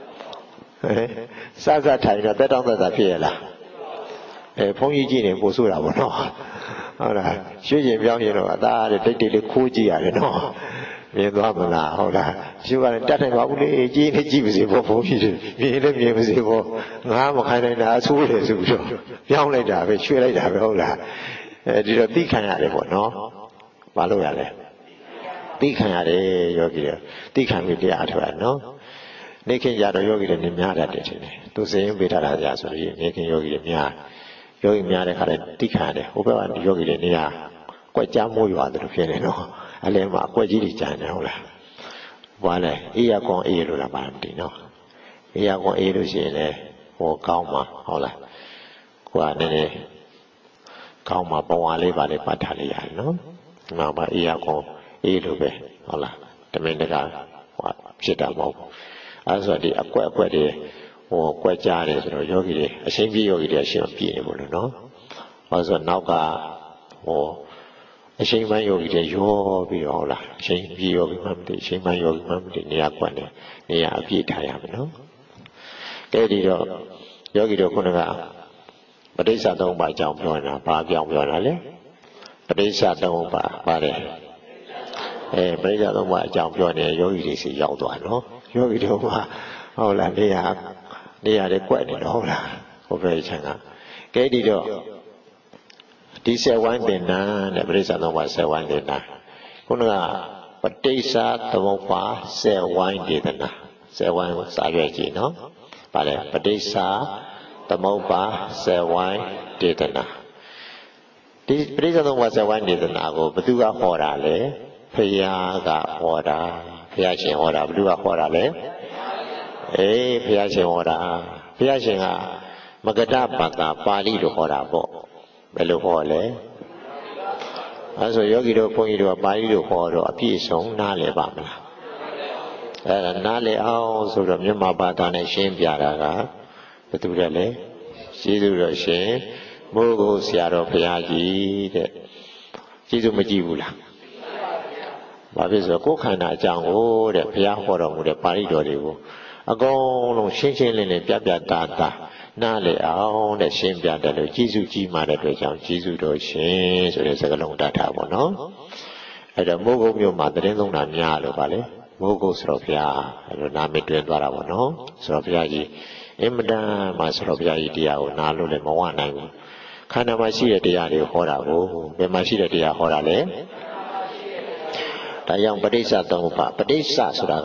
စစထိုင်တော့တက်တောင့်တက်တာဖြစ်ရလားအဲဘုန်းကြီးကြည့်နေပို့ဆိုတာပေါ့နော်ဟုတ်လားရွှေကျင်ပြောင်းရင်တော့အသားတဲ့တိတ်တိတ်လေးခိုးကြည့်ရတယ်နော်မြင်သွားမလားဟုတ်လားရွှေကလည်းတတ်နိုင်ပါဘူးလေကြည့်နေကြည့်ပါစေပေါ့ဘုန်းကြီးတွေမြင်လည်းမြင်ပါစေပေါ့ငါမခိုင်းနိုင်တာအဆိုးတယ်ဆိုပြီးတော့ပြောင်းလိုက်တာပဲရွှေလိုက်တာပဲဟုတ်လားအဲဒီတော့သိခံရတယ်ပေါ့နော်ဘာလို့ရလဲသိခံရတယ်ယောဂီတွေသိခံပြီးတရားထုတ်ရနော်နေခင်ကြတော့ယောဂီတွေနေများတတ်တယ်ထင်တယ်သူစရင်ပေးထားတာကြာဆိုရင်နေခင်ယောဂီတွေများယောဂီများတဲ့ခါလဲသိခံရတယ်ဟိုဘက်ကယောဂီတွေနေရာကွက်ကြားမိုးရွာတယ်လို့ဖြစ်နေတော့အလဲမှာအကွက်ကြီးတွေကြမ်းတယ်ဟုတ်လားဘာလဲအေးရကွန်အေးလို့လားမသိနော်အေးရကွန်အေးလို့ရှိရင်လေဟိုကောင်းမှာဟုတ်လားကိုကနည်းနည်းကောင်းမှာပဝါလေးပါလေးပတ်ထားလိုက်ရတယ်နော်ဒီမှာပါအေးရကွန်အေးလို့ပဲဟုတ်လားတမင်တကာဟိုဖြစ်တာမဟုတ်ဘူးအဲဆိုဒီအကွက်အကွက်တွေဟိုကွက်ကြားတယ်ဆိုတော့ယောဂီတွေအရှင်ပြေယောဂီတွေအရှင်ပြေနေမို့လို့နော်ဟောဆိုနောက်ကဟိုအရှင်မယောဂီတွေရောပြီးတော့ဟုတ်လားအရှင်ပြေယောဂီမှမသိအရှင်မယောဂီမှမသိနေရာကွက်နေနေရာအပြည့်ထားရမယ်နော်ကဲဒီတော့ယောဂီတို့ခုနကပဋိစ္စသုံးပါးအကြောင်းပြောနေတာဘာအကြောင်းပြောတာလဲပဋိစ္စသုံးပါးပါတယ်အဲပဋိစ္စသုံးပါးအကြောင်းပြောနေယောဂီတွေစီရောက်သွားနော်ယောဂီတို့ကဟုတ်လားနေရာနေရာတွေကွက်နေတော့ဟုတ်လားဟိုဘက်ချမ်းကကဲဒီတော့ဒီဆယ်ဝိုင်းတင်နာတဲ့ပရိစ္ဆာသုံးပါးဆယ်ဝိုင်းတင်နာခုနကပဋိစ္စသမုပ္ပါဆယ်ဝိုင်းဒေသနာဆယ်ဝိုင်းကိုစာရွက်ကြည့်နော်ဗါလေပဋိစ္စသမုပ္ပါဆယ်ဝိုင်းဒေသနာဒီပရိစ္ဆာသုံးပါးဆယ်ဝိုင်းဒေသနာကိုဘယ်သူကဟောတာလဲဖယားကဟောတာဖယားရှင်ဟောတာဘယ်သူကဟောတာလဲအေးဘုရားရှင်ဟောတာဘုရားရှင်ကမဂဒပါဠိပါဠိလိုဟောတာပေါ့ဘယ်လိုဟောလဲအဲဆိုယောဂီတို့ဘုန်းကြီးတို့ကပါဠိလိုဟောတော့အပြည့်စုံနားလည်ပါမလားအဲဒါနားလည်အောင်ဆိုတော့မြန်မာဘာသာနဲ့ရှင်းပြတာကဘယ်သူလဲလဲကျေးဇူးတော်ရှင်မိုးကိုဆရာတော်ဘုရားကြီးတဲ့ကျေးဇူးမကြည့်ဘူးလားဘာဖြစ်ဆိုကိုယ်ခန္ဓာအကြောင်းကိုတဲ့ဘုရားဟောတော်မူတဲ့ပါဠိတော်တွေကိုအကုန်လုံးရှင်းရှင်းလင်းလင်းပြပြတာတာနားလေအောင်တဲ့ရှင်းပြတယ်လို့ကျေးဇူးကြီးမှတဲ့အတွက်ကြောင့်ကျေးဇူးတော်ရှင်ဆိုတဲ့စကားလုံးတတ်တာပေါ့နော်အဲ့တော့မိုးကုတ်မြို့မှာတရင်သုံးတာများလို့ပါလေမိုးကုတ်ဆိုတော့ဘုရားအဲ့လိုနာမည်တွင်သွားတာပေါ့နော်ဆိုတော့ဘုရားကြီးအင်မတန်မှဆိုတော့ဘုရားကြီးတရားကိုနားလို့လည်းမဝနိုင်ဘူးခန္ဓာမှာရှိတဲ့တရားတွေဟောတာကိုဘယ်မှာရှိတဲ့တရားဟောတာလဲဒါကြောင့်ပဋိစ္စသုံးပါပဋိစ္စဆိုတာကခု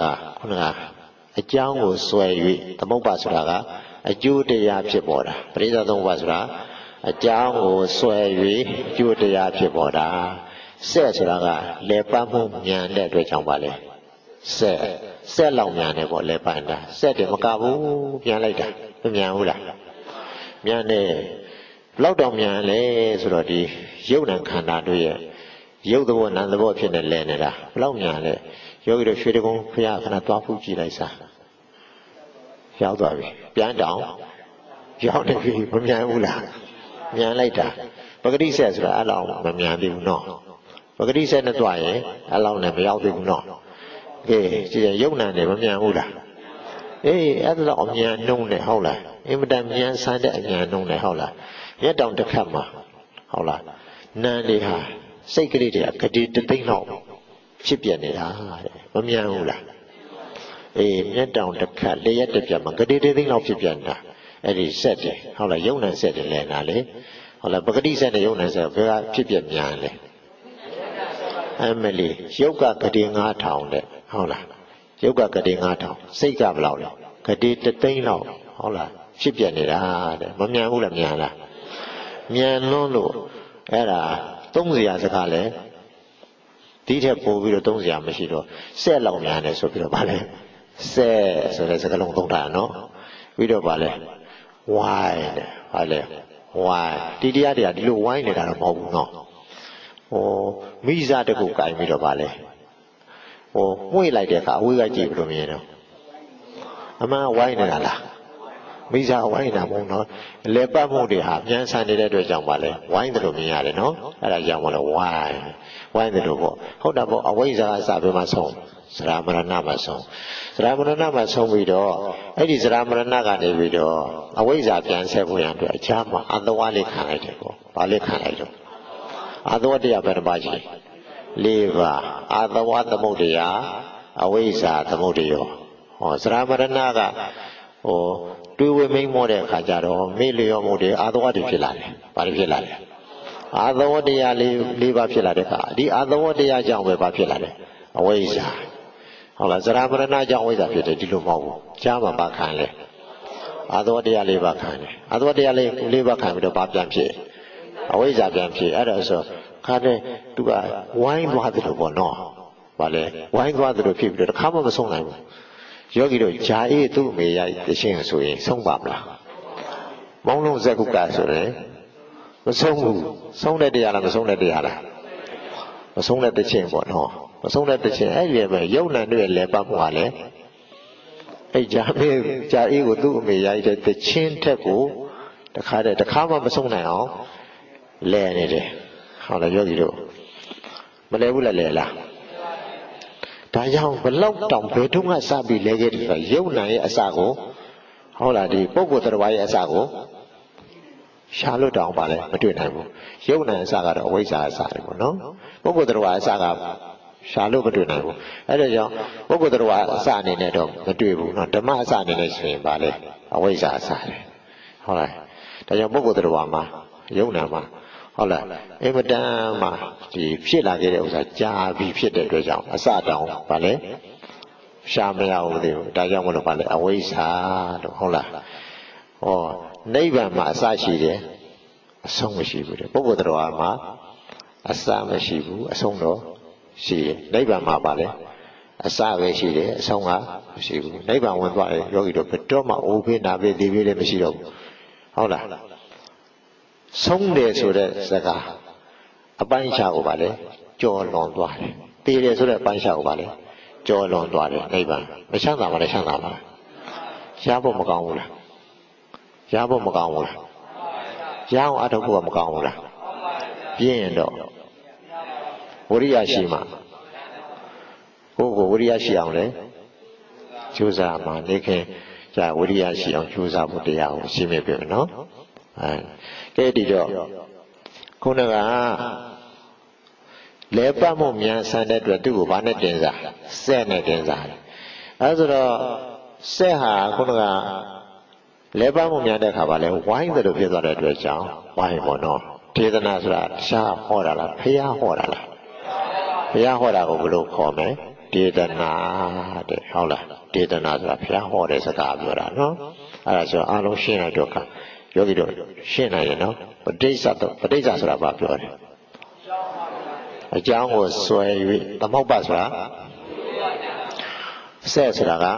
ခုနကအကြောင်းကိုဆွဲ၍သမုပ္ပါဆိုတာကအကျိုးတရားဖြစ်ပေါ်တာပရိစ္ဆေသမုပ္ပါဆိုတာအကြောင်းကိုဆွဲ၍အကျိုးတရားဖြစ်ပေါ်တာဆက်ဆိုတာကလေပတ်မှုမြန်တဲ့အတွက်ကြောင့်ပါလေဆက်ဆက်လောက်မြန်တယ်ပေါ့လေပတ်တာဆက်တယ်မကဘူးပြန်လိုက်တာမမြန်ဘူးလားမြန်တယ်ဘလောက်တောင်မြန်လဲဆိုတော့ဒီယုတ်နံခန္ဓာတို့ရဲ့ရုပ်သဘောနာမ်သဘောဖြစ်နေလဲနေတာဘလောက်မြန်လဲယောဂီတို့ရွှေတကုံဖရာခဏသွားဖူးကြည့်လိုက်စားရောက်သွားပြီပြန်တောင်ရောက်နေပြီမမြန်ဘူးလားမြန်လိုက်တာပဂတိဆက်ဆိုတာအဲ့လောက်မမြန်သေးဘူးနော်ပဂတိဆက်နဲ့တွားရင်အဲ့လောက်နဲ့မရောက်သေးဘူးနော်အေးကြည့်ရရုပ်နာနဲ့မမြန်ဘူးလားအေးအဲ့ဒါတော့အမြန်နှုံးနဲ့ဟုတ်လားအင်မတန်မြန်ဆန်းတဲ့အမြန်နှုံးနဲ့ဟုတ်လားရက်တောင်တစ်ခတ်မှာဟုတ်လားနာမ်တွေဟာစိတ်ကလေးတွေကဂတိတသိန်းလောက်ဖြစ်ပြနေတာတဲ့မမြန်ဘူးလားအေးမျက်တောင်တစ်ခတ်လျက်တစ်ပြတ်မှာဂတိတသိန်းလောက်ဖြစ်ပြနေတာအဲ့ဒီဆက်တယ်ဟုတ်လားယုံနံဆက်တယ်လဲနာလေဟုတ်လားပဂတိဆက်နဲ့ယုံနံဆက်ဘယ်ကဖြစ်ပြမြန်လဲအမလီယုတ်ကဂတိငါးထောင်တဲ့ဟုတ်လားယုတ်ကဂတိငါးထောင်စိတ်ကဘယ်လောက်လဲဂတိတသိန်းလောက်ဟုတ်လားဖြစ်ပြနေတာတဲ့မမြန်ဘူးလားမြန်လားမြန်လွန်းလို့အဲ့ဒါသုံးစရာစကားလဲဒီထက်ပိုပြီးတော့သုံးစရာမရှိတော့ဆက်လောက်မြန်တယ်ဆိုပြီးတော့ဗာလဲဆက်ဆိုတဲ့စကားလုံးသုံးတာနော်ပြီးတော့ဗာလဲဝိုင်းတယ်ဗာလဲဝိုင်းဒီတရားတွေကဒီလိုဝိုင်းနေတာတော့မဟုတ်ဘူးနော်ဟိုမိစားတကူကင်ပြီးတော့ဗာလဲဟိုမှု့လိုက်တဲ့အခါအဝေးကကြည့်ပြီးတော့မြင်တော့အမှန်ဝိုင်းနေတာလားမိစားဝိုင်းနေတာမဟုတ်နော်လေပတ်မှုတွေဟာပြန်ဆန်နေတဲ့အတွက်ကြောင့်ပါလေဝိုင်းတယ်လို့မြင်ရတယ်နော်အဲ့ဒါကြောင့်မလို့ဝိုင်းဝိုင်းတယ်လို့ပေါ့ဟုတ်တာပေါ့အဝိဇ္ဇာအစပဲမှာဆုံးသရမရဏမှာဆုံးသရမရဏမှာဆုံးပြီးတော့အဲ့ဒီသရမရဏကနေပြီးတော့အဝိဇ္ဇာပြန်ဆက်ဖို့ရအတွက်အခြားမှာအတဝါလေးခံလိုက်တယ်ပေါ့ဘာလေးခံလိုက်တော့အတဝတရားဘယ်နှပါကြီးလေးပါအတဝသမုဒ္ဒရာအဝိဇ္ဇာသမုဒ္ဒယောဟောသရမရဏကဟိုတွေးဝေမိန်မောတဲ့အခါကျတော့မေ့လျော်မှုတွေအာသဝတ္တိဖြစ်လာတယ်။ဘာတွေဖြစ်လာလဲ။အာသဝတ္တရားလေးလေးပါဖြစ်လာတဲ့အခါဒီအာသဝတ္တရားကြောင့်ပဲဘာဖြစ်လာလဲ။အဝိဇ္ဇာ။ဟုတ်လားဇရာမရဏကြောင့်အဝိဇ္ဇာဖြစ်တယ်ဒီလိုမဟုတ်ဘူး။ကြားမှာပါခံလဲ။အာသဝတ္တရားလေးပါခံတယ်။အာသဝတ္တရားလေးလေးပါခံပြီးတော့ဘာပြန်ဖြစ်။အဝိဇ္ဇာပြန်ဖြစ်အဲ့ဒါဆိုခါတဲ့သူကဝိုင်းသွားတယ်လို့ပေါ့နော်။ဘာလဲဝိုင်းသွားတယ်လို့ဖြစ်ပြီးတော့တစ်ခါမှမဆုံးနိုင်ဘူး။ယောဂီတို့ဂျာအေးသူ့အမေရတခြင်းဆိုရင်ဆုံးပါမလားမောင်းလုံးဇက်ကုကဆိုရင်မဆုံးဘူးဆုံးတဲ့တရားလားမဆုံးတဲ့တရားလားမဆုံးတဲ့တခြင်းပေါ့နော်မဆုံးတဲ့တခြင်းအဲ့ဒီပဲယုံနံတွေလဲပတ်မှုဟာလေအဲ့ဂျာမေးဂျာအေးကိုသူ့အမေရတဲ့တခြင်းထက်ကိုတခါတည်းတခါမှမဆုံးနိုင်အောင်လဲနေတယ်ဟုတ်လားယောဂီတို့မလဲဘူးလားလဲလားဒါကြောင့်ဘလောက်တောင်ဘယ်တုန်းကစပြီးလဲခဲ့တယ်ဆိုတာယုံနာရဲ့အစကိုဟုတ်လားဒီပုဂ္ဂိုလ်တော်ရဲ့အစကိုရှာလို့တောင်ပါလဲမတွေ့နိုင်ဘူးယုံနာအစကတော့အဝိဇ္ဇာအစတယ်ပေါ့နော်ပုဂ္ဂိုလ်တော်အစကရှာလို့မတွေ့နိုင်ဘူးအဲ့ဒါကြောင့်ပုဂ္ဂိုလ်တော်အစအနေနဲ့တော့မတွေ့ဘူးနော်ဓမ္မအစအနေနဲ့ဆိုရင်ပါလဲအဝိဇ္ဇာအစတယ်ဟုတ်လားဒါကြောင့်ပုဂ္ဂိုလ်တော်မှာယုံနာမှာဟုတ်လားအင်မတန်မှဒီဖြစ်လာခဲ့တဲ့ဥစ္စာကြာပြီဖြစ်တဲ့အတွက်ကြောင့်အစတောင်ဗာလဲရှာမရဘူးသေးဘူးဒါကြောင့်မလို့ဗာလဲအဝိဇ္ဇာလို့ဟုတ်လားဟောနိဗ္ဗာန်မှာအစရှိတယ်အဆုံးမရှိဘူးတဲ့ပုဂ္ဂိုလ်တော်မှာအစမရှိဘူးအဆုံးတော့ရှိတယ်နိဗ္ဗာန်မှာဗာလဲအစပဲရှိတယ်အဆုံးကမရှိဘူးနိဗ္ဗာန်ဝင်သွားရင်ယောဂီတို့ဘယ်တော့မှအိုးဖေးနာဖေးဒီဖေးလည်းမရှိတော့ဘူးဟုတ်လားဆုံးတယ်ဆိုတဲ့စကားအပိုင်းခြားကိုပါလေကြော်လွန်သွားတယ်တည်တယ်ဆိုတဲ့အပိုင်းခြားကိုပါလေကြော်လွန်သွားတယ်နိဗ္ဗာန်မချမ်းသာပါနဲ့ချမ်းသာပါလားရဖို့မကောင်းဘူးလားရဖို့မကောင်းဘူးလားရအောင်အထောက်ဖို့မကောင်းဘူးလားပြင်းရင်တော့ဝိရိယရှိမှကိုယ်ကိုဝိရိယရှိအောင်လေကြိုးစားမှနေခင်じゃあဝိရိယရှိအောင်ကြိုးစားဖို့တရားကိုရှင်းပြပြမယ်နော်အဲကဲဒီတော့ခုနကလဲပတ်မှုမြန်ဆန်တဲ့အတွက်သူ့ကိုဘာနဲ့တင်စားစက်နဲ့တင်စားတယ်အဲဆိုတော့စက်ဟာခုနကလဲပတ်မှုမြန်တဲ့ခါပါလဲဝိုင်းတယ်လို့ဖြစ်သွားတဲ့အတွက်ကြောင့်ဝိုင်းပေါ့နော်ဒေသနာဆိုတာရှားဟောတာလားဖျားဟောတာလားဖျားဟောတာကိုဘယ်လိုခေါ်မလဲဒဒေသနာတဲ့ဟုတ်လားဒေသနာဆိုတာဘုရားဟောတဲ့စကားပြောတာနော်အဲ့ဒါဆိုအားလုံးရှင်းလိုက်တော့ယောဂီတို့ရှင်းနိုင်ရနော်ပဋိစ္စတော့ပဋိစ္စဆိုတာဘာပြောလဲအကြောင်းကိုဆွဲ၍သမုပ္ပါဆိုတာဆက်ဆိုတာက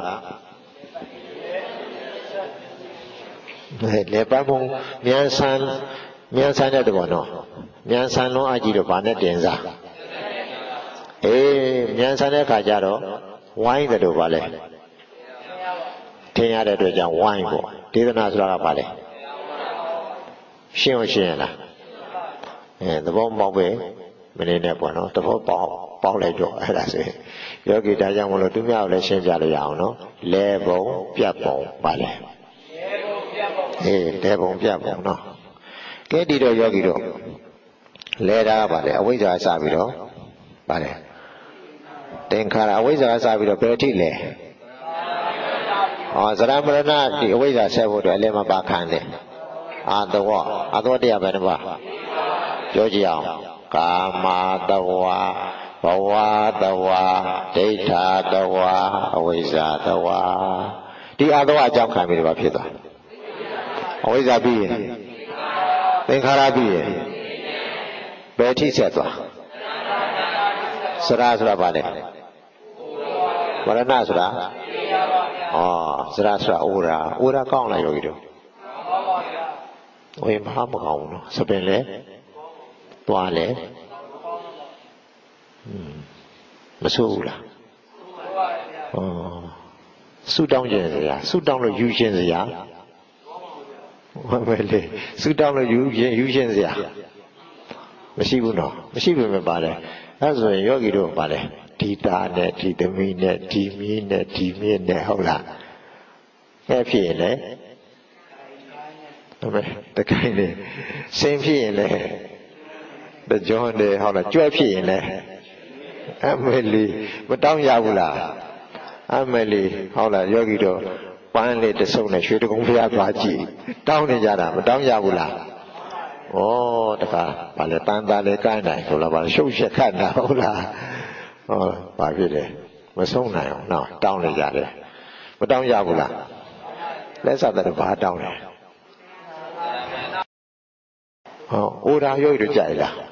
လေပတ်မှုမြန်ဆန်မြန်ဆန်တဲ့တကောနော်မြန်ဆန်လုံးအကြည့်တော့ဘာနဲ့တင်စားအေးမြန်ဆန်တဲ့ခါကျတော့ဝိုင်းတယ်လို့ပါလေထင်ရတဲ့အတွက်ကြောင့်ဝိုင်းပေါ့ဒေသနာဆိုတာကပါလေရှင်းရှင်းရလားအဲသဘောပေါက်ပဲမနေနဲ့ပေါ့နော်သဘောပေါက်ပေါက်လိုက်တော့အဲ့ဒါဆိုယောဂီဒါကြောင့်မလို့သူများကိုလည်းရှင်းပြလို့ရအောင်နော်လဲပုံပြတ်ပုံပါလေအေးလဲပုံပြတ်ပုံနော်ကဲဒီတော့ယောဂီတို့လဲတာပါလေအဝိဇ္ဇာစပြီးတော့ပါလေသင်္ခါရအဝိဇ္ဇာစပြီးတော့ဘယ်အထိလဲဟောသရမရဏဒီအဝိဇ္ဇာဆက်ဖို့အတွက်အလည်းမပါခံတယ်အာတဝအာတဝတရားပဲတပါပြောကြည့်အောင်ကာမတဝဘဝတဝဒိဋ္ဌာတဝအဝိဇ္ဇာတဝဒီအာတဝအကြောင်းခံပြီးတော့ဖြစ်သွားအဝိဇ္ဇာပြီးရင်သင်္ခါရပြီးရင်ဘယ်ထိဆက်သွားစရဆိုတာဘာလဲဝရဏဆိုတာဩစရဆိုတာဩရာဩရာကောင်းလားယောဂီတို့ဝေမဟာမကောင်းဘူးနော်စပင်လေသွားလေမဆိုးဘူးလားဩဆုတောင်းခြင်းစရာဆုတောင်းလို့ယူခြင်းစရာမပဲလေဆုတောင်းလို့ယူခြင်းယူခြင်းစရာမရှိဘူးနော်မရှိဘူးမပါလေအဲ့ဆိုရင်ယောဂီတို့ပါလေဒီတာနဲ့ဒီသမီးနဲ့ဒီမီးနဲ့ဒီမြင့်နဲ့ဟုတ်လားအဲ့ဖြစ်ရင်လေဟုတ်ပဲတခိုင်းလေစင်ဖြစ်ရင်လေတကြောနဲ့ဟုတ်လားကြွက်ဖြစ်ရင်လေအမေလီမတောင်းရဘူးလားအမေလီဟုတ်လားယောဂီတို့ပန်းလေးတစုံနဲ့ရွှေတကုံဖျားသွားကြည့်တောင်းနေကြတာမတောင်းရဘူးလားဩတခါဘာလဲတန်တာလဲကိုင်းနိုင်ဆိုတော့ဘာရှုပ်ရက်ခတ်တာဟုတ်လားဟောဘာဖြစ်လဲမဆုံးနိုင်အောင်နော်တောင်းနေကြတယ်မတောင်းရဘူးလားလက်ဆက်တဲ့ဘာတောင်းလဲဟောအိုရာရုပ်တို့ကြိုက်လားဩ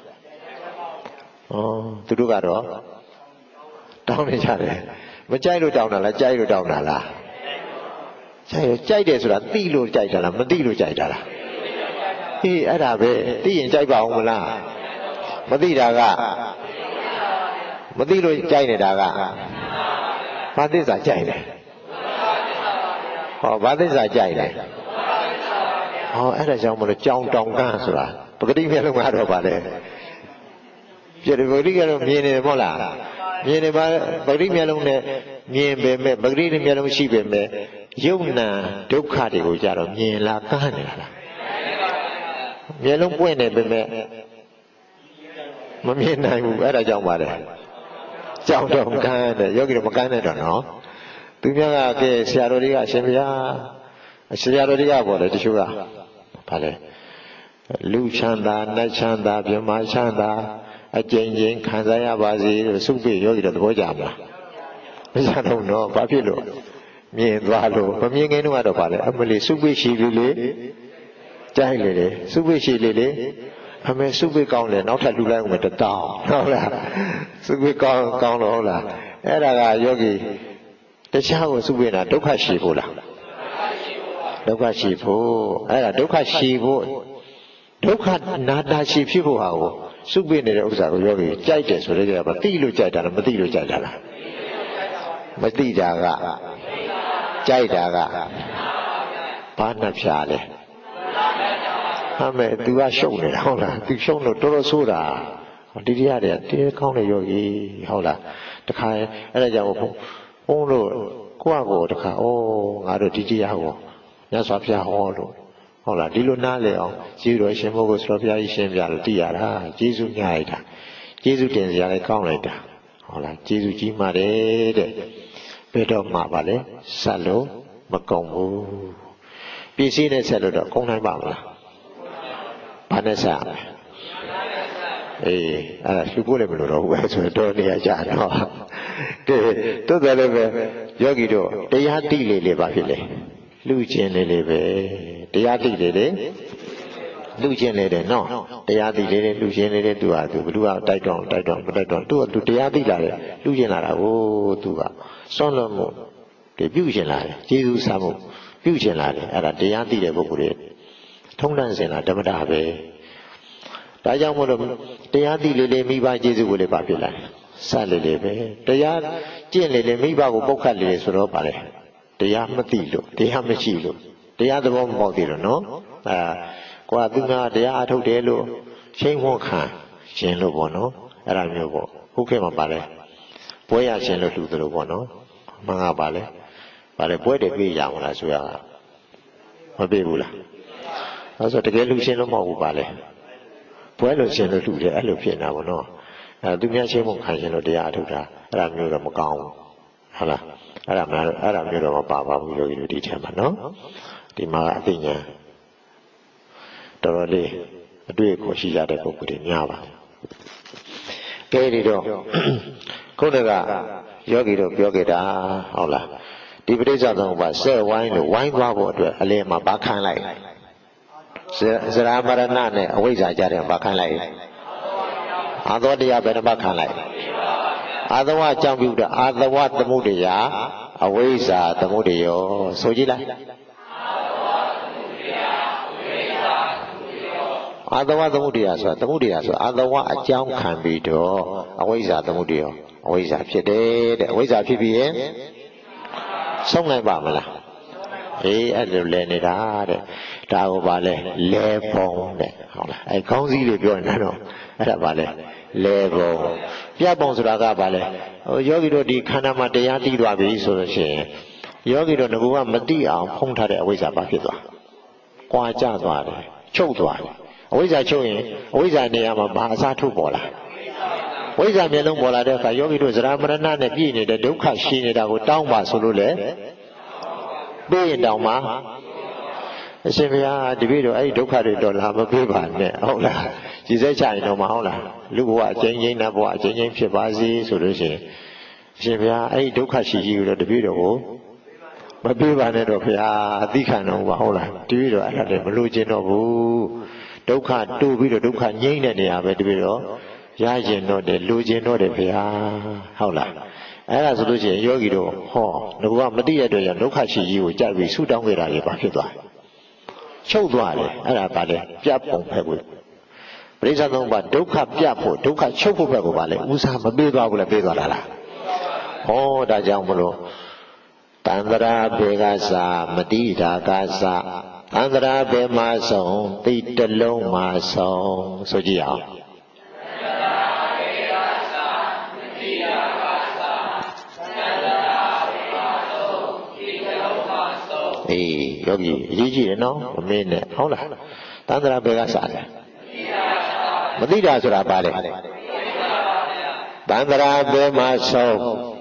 သူတို့ကတော့တောင်းနေကြတယ်မကြိုက်လို့တောင်းတာလားကြိုက်လို့တောင်းတာလားကြိုက်ကြိုက်တယ်ဆိုတာသိလို့ကြိုက်တာလားမသိလို့ကြိုက်တာလားအေးအဲ့ဒါပဲသိရင်ကြိုက်ပါအောင်မလားမသိတာကမသိလို့ကြိုက်နေတာကဘာသစ္စာကြိုက်လဲဟောဘာသစ္စာကြိုက်လဲဟောအဲ့ဒါကြောင့်မလို့ကြောင်တောင်ကန်းဆိုတာပဂတိမျက်လုံးကတော့ပါလေပြည့်ပဂတိကတော့မြင်နေတယ်မဟုတ်လားမြင်နေပါပဂတိမျက်လုံးနဲ့မြင်ပေမဲ့ပဂတိမျက်လုံးရှိပေမဲ့ယုံနာဒုက္ခတွေကိုကြတော့မြင်လားကန်းနေတာလားမျက်လုံးပွင့်နေပေမဲ့မမြင်နိုင်ဘူးအဲ့ဒါကြောင့်ပါလေကြောင်တော့ကန်းတယ်ယောဂီတော့မကန်းနဲ့တော့နော်သူများကကဲဆရာတော်တွေကအရှင်ဘုရားဆရာတော်တွေကပေါ့လေတချို့ကဗါလေလူချမ်းသာနတ်ချမ်းသာမြမချမ်းသာအကျဉ်းချင်းခံစားရပါစေလို့စုပိယောဂီတော့သဘောကျမလားမရတော့တော့ဘာဖြစ်လို့မြင်သွားလို့မမြင်ခင်တော့ဗါလေအမလီစုပိရှိပြီလေကြိုက်လေလေစုပိရှိလေလေအမေစုပိကောင်းလေနောက်ထပ်လူလိုက်ဦးမယ်တတောင်းဟုတ်လားစုပိကောင်းကောင်းလို့ဟုတ်လားအဲ့ဒါကယောဂီတခြားကိုစုပိတာဒုက္ခရှိဖို့လားဒုက္ခရှိဖို့အဲ့ဒါဒုက္ခရှိဖို့ဒုက္ခနာတာရှိဖြစ်ဖို့ဟာကိုစုပိနေတဲ့ဥစ္စာကိုယောဂီကြိုက်တယ်ဆိုတဲ့ကမသိလို့ကြိုက်တာလားမသိလို့ကြိုက်တာလားမသိတာကကြိုက်တာကဘာနှဖြာလဲအမေ तू ကရှုံနေတာဟုတ်လား तू ရှုံလို့တော်တော်ဆိုးတာဒီတရားတွေတင်းကောင်းတဲ့ယောဂီဟုတ်လားတခါအဲ့ဒါကြောင့်ဘုန်းလို့ကိုယ့်အကိုတခါအိုးငါတို့ဒီတရားကိုမြတ်စွာဘုရားဟောလို့ဟုတ်လားဒီလိုနားလေအောင်ကျေးတော်ရှင်မို့ကိုဆိုတော်ဘုရားကြီးရှင်းပြလို့သိရတာကျေးဇူးညှိုက်တာကျေးဇူးတင်စရာလည်းကောင်းလိုက်တာဟုတ်လားကျေးဇူးကြီးမှတယ်တဲ့ဘယ်တော့မှပါလဲဆက်လို့မကုန်ဘူးပစ္စည်းနဲ့ဆက်လို့တော့ကုန်နိုင်ပါမလားဘာနဲ့ဆက်ရမလဲအေးအဲ့ဒါလှူဖို့လည်းမလိုတော့ဘူးပဲဆိုတော့နေရာကြတော့ကဲတိုးတယ်လည်းပဲယောဂီတို့တရားသိလေလေဘာဖြစ်လဲလှူခြင်းလေလေပဲတရားသိလေလေလှူခြင်းလေတယ်နော်တရားသိလေလေလှူခြင်းလေလေသူဟာသူဘလူကတိုက်တော့တိုက်တော့မတိုက်တော့သူကသူတရားသိလာတယ်လှူခြင်းလာတာဟိုသူကစွန့်လွတ်မှုဒီပြုခြင်းလာတယ်ကျေးဇူးစားမှုပြုခြင်းလာတယ်အဲ့ဒါတရားသိတဲ့ပုဂ္ဂိုလ်တွေထုံးတမ်းစင်တာဓမ္မတာပဲဒါကြောင့်မို့လို့တရားသိလေလေမိဘကျေးဇူးကိုလည်းပါဖြစ်လာစလေလေပဲတရားကျင့်လေလေမိဘကိုပုတ်ခတ်လေဆိုတော့ပါလေတရားမသိလို့တရားမရှိလို့တရားသဘောမပေါက်သေးလို့နော်အဲကွာသူကတရားအထုတ်တယ်လို့ရှိန်ဝန်းခံရှင်လို့ပေါ့နော်အဲ့ဒါမျိုးပေါ့ဟုတ်ကဲ့မှာပါလေပွဲရရှင်လို့တူသလိုပေါ့နော်မှန်ကပါလေပါလေပွဲတယ်ပြေးရအောင်လားဆိုရမပြေးဘူးလားအဲ့ဆိုတကယ်လူရှင်လို့မဟုတ်ဘူးပါလေပွဲလို့ရှင်လို့တူတယ်အဲ့လိုဖြစ်နေတာပေါ့နော်အဲသူများရှိန်ဝန်းခံရှင်လို့တရားအထုတ်တာအဲ့ဒါမျိုးတော့မကောင်းဘူးဟုတ်လားအဲ့ဒါမှအဲ့ဒါမျိုးတော့မပါပါဘူးယောဂီတို့ဒီထဲမှာနော်ဒီမှာအသိဉာဏ်တော်တော်လေးအတွေ့အကြုံရှိကြတဲ့ပုဂ္ဂိုလ်တွေများပါကဲဒီတော့ခုနကယောဂီတို့ပြောခဲ့တာဟုတ်လားဒီပဋိစ္စသမုပ္ပါဆဲဝိုင်းလို့ဝိုင်းသွားဖို့အတွက်အလင်းမှာဘာခံလိုက်ဇရာမရဏနဲ့အဝိဇ္ဇာကြတဲ့ဘာခံလိုက်အာသောတရားဘယ်နှပါခံလိုက်အာသဝအကြောင်းပြုတဲ့အာသဝသမုဒယအဝိဇ္ဇာသမုဒယောဆိုကြည့်လားအာသဝသမုဒယဆိုတာသမုဒယဆိုတာအာသဝအကြောင်းခံပြီးတော့အဝိဇ္ဇာသမုဒယောအဝိဇ္ဇာဖြစ်တယ်တဲ့အဝိဇ္ဇာဖြစ်ပြီးရင်ဆုံးနိုင်ပါမလားအေးအဲ့လိုလဲနေတာတဲ့ဒါကိုပါလဲလဲပုံတဲ့ဟုတ်လားအဲခေါင်းစည်းတွေပြောနေတာတော့အဲ့ဒါပါလဲလဲပုံပြပုံဆိုတာကပါလဲဟိုယောဂီတို့ဒီခန္ဓာမှာတရားသိသွားပြီဆိုလို့ရှိရင်ယောဂီတို့ငကူကမသိအောင်ဖုံးထားတဲ့အဝိဇ္ဇာပါဖြစ်သွားကွာကျသွားတယ်ချုပ်သွားတယ်အဝိဇ္ဇာချုပ်ရင်အဝိဇ္ဇာနေရာမှာဘာအစားထုတ်ပေါ်လာဝိဇ္ဇာမျက်လုံးပေါ်လာတဲ့အခါယောဂီတို့ဇရာမရဏနဲ့ပြည့်နေတဲ့ဒုက္ခရှိနေတာကိုတောင်းပါဆိုလို့လေပေးရင်တောင်းပါအရှင်ဘုရားတပည့်တော်အဲ့ဒီဒုက္ခတွေတော့လာမပေးပါနဲ့ဟုတ်လားကြည်စဲချရင်တော့မဟုတ်လားလူဘဝအချင်းချင်းနဲ့ဘဝအချင်းချင်းဖြစ်ပါစေဆိုလို့ရှိရင်အရှင်ဘုရားအဲ့ဒီဒုက္ခရှိကြီးကိုတော့တပည့်တော်ကိုမပေးပါနဲ့တော့ဘုရားအသိခံတော့ပါဟုတ်လားတပည့်တော်အဲ့ဒါလည်းမလိုချင်တော့ဘူးဒုက္ခတူပြီးတော့ဒုက္ခငြိမ့်တဲ့နေရာပဲတပည့်တော်ရကျင်တော့တယ်လူကျင်တော့တယ်ဘုရားဟုတ်လားအဲ့ဒါဆိုလို့ရှိရင်ယောဂီတို့ဟောငါကမသိရတဲ့ကြောင့်ဒုက္ခရှိကြီးကိုကြိုက်ပြီးဆူတောင်းခဲ့တာလေဘာဖြစ်သွားချုပ်သွားတယ်အဲ့ဒါပါလေပြတ်ပုံဖက်ကိုပရိစ္ဆေသမုပ္ပါဒုက္ခပြတ်ဖို့ဒုက္ခချုပ်ဖို့ဖက်ကိုပါလေဥစားမပေးသွားဘူးလေပေးသွားတာလားဟောဒါကြောင့်မလို့တန္တရာဘေကစာမတိဒါကစာတန္တရာဘေမှာဆုံးသိတလုံးမှာဆုံးဆိုကြည့်အောင်အေးယောဂီအရေးကြီးတယ်နော်မမင်းနဲ့ဟုတ်လားတန္တရာဘယ်ကစားလဲမသိတာဆိုတာပါလေတန္တရာဘယ်မှာဆုံး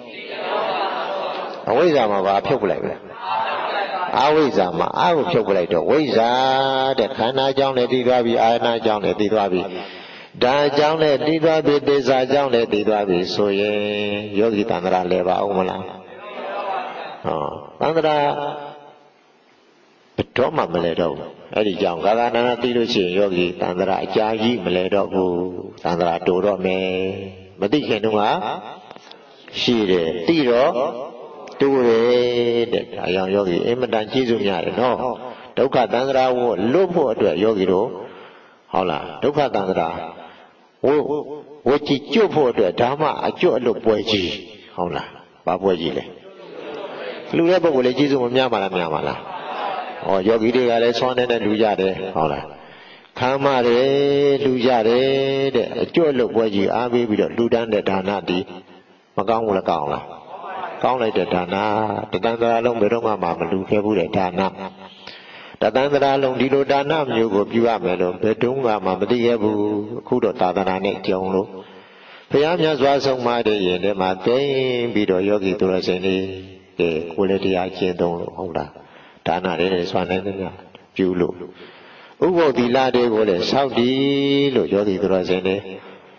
အဝိဇ္ဇာမှာဘာဖြုတ်ပလိုက်လဲအဝိဇ္ဇာမှာအကိုဖြုတ်ပလိုက်တော့ဝိဇ္ဇာတဲ့ခန္ဓာကြောင့်လည်းတည်သွားပြီအာရဏကြောင့်လည်းတည်သွားပြီဒါကြောင့်လည်းတည်သွားပြီသေစာကြောင့်လည်းတည်သွားပြီဆိုရင်ယောဂီတန္တရာလဲပါအောင်မလားဟောတန္တရာဘယ်တော့မှမလဲတော့ဘူးအဲ့ဒီကြောင့်ဂါဂနာနာသိလို့ရှိရင်ယောဂီတန္တရာအကြာကြီးမလဲတော့ဘူးတန္တရာတိုးတော့မယ်မသိခင်တုန်းကရှိတယ်သိတော့တိုးတယ်တဲ့ဒါကြောင့်ယောဂီအင်မတန်ကျေးဇူးများတယ်နော်ဒုက္ခတန္တရာကိုလွတ်ဖို့အတွက်ယောဂီတို့ဟုတ်လားဒုက္ခတန္တရာဝဝကြည်ကျွတ်ဖို့အတွက်ဓမ္မအကျွတ်အလွတ်ပွဲကြီးဟုတ်လားဘာပွဲကြီးလဲလူတဲ့ပုဂ္ဂိုလ်လေးကျေးဇူးမများပါလားများပါလားဩယောဂီတွေကလည်းဆွမ်းနေတဲ့လူကြတယ်ဟုတ်လားခံမတယ်လူကြတယ်တဲ့အကျွတ်လို့ပွဲကြီးအားပေးပြီးတော့လူတန်းတဲ့ဒါနတီမကောင်းဘူးလားကောင်းလားကောင်းလိုက်တဲ့ဒါနတတန်တရာလုံးဘယ်တော့မှမလူခဲ့ဘူးတဲ့ဒါနတတန်တရာလုံးဒီလိုဒါနမျိုးကိုပြုရမယ်လို့ဘယ်တုန်းကမှမသိခဲ့ဘူးအခုတော့သာသနာနဲ့ကြုံလို့ဘုရားမြတ်စွာဆုံးမတဲ့ရင်ထဲမှာသိပြီးတော့ယောဂီသူတော်စင်တွေကဲကိုယ်လည်းတရားကျင့်သုံးလို့ဟုတ်လားဒါနတွေနဲ့ဆွမ်းနိုင်တယ်များပြုလို့ဥပုသ်သီလတွေကိုလည်းစောင့်တည်လို့ယောဂီသူတော်စင်တွေ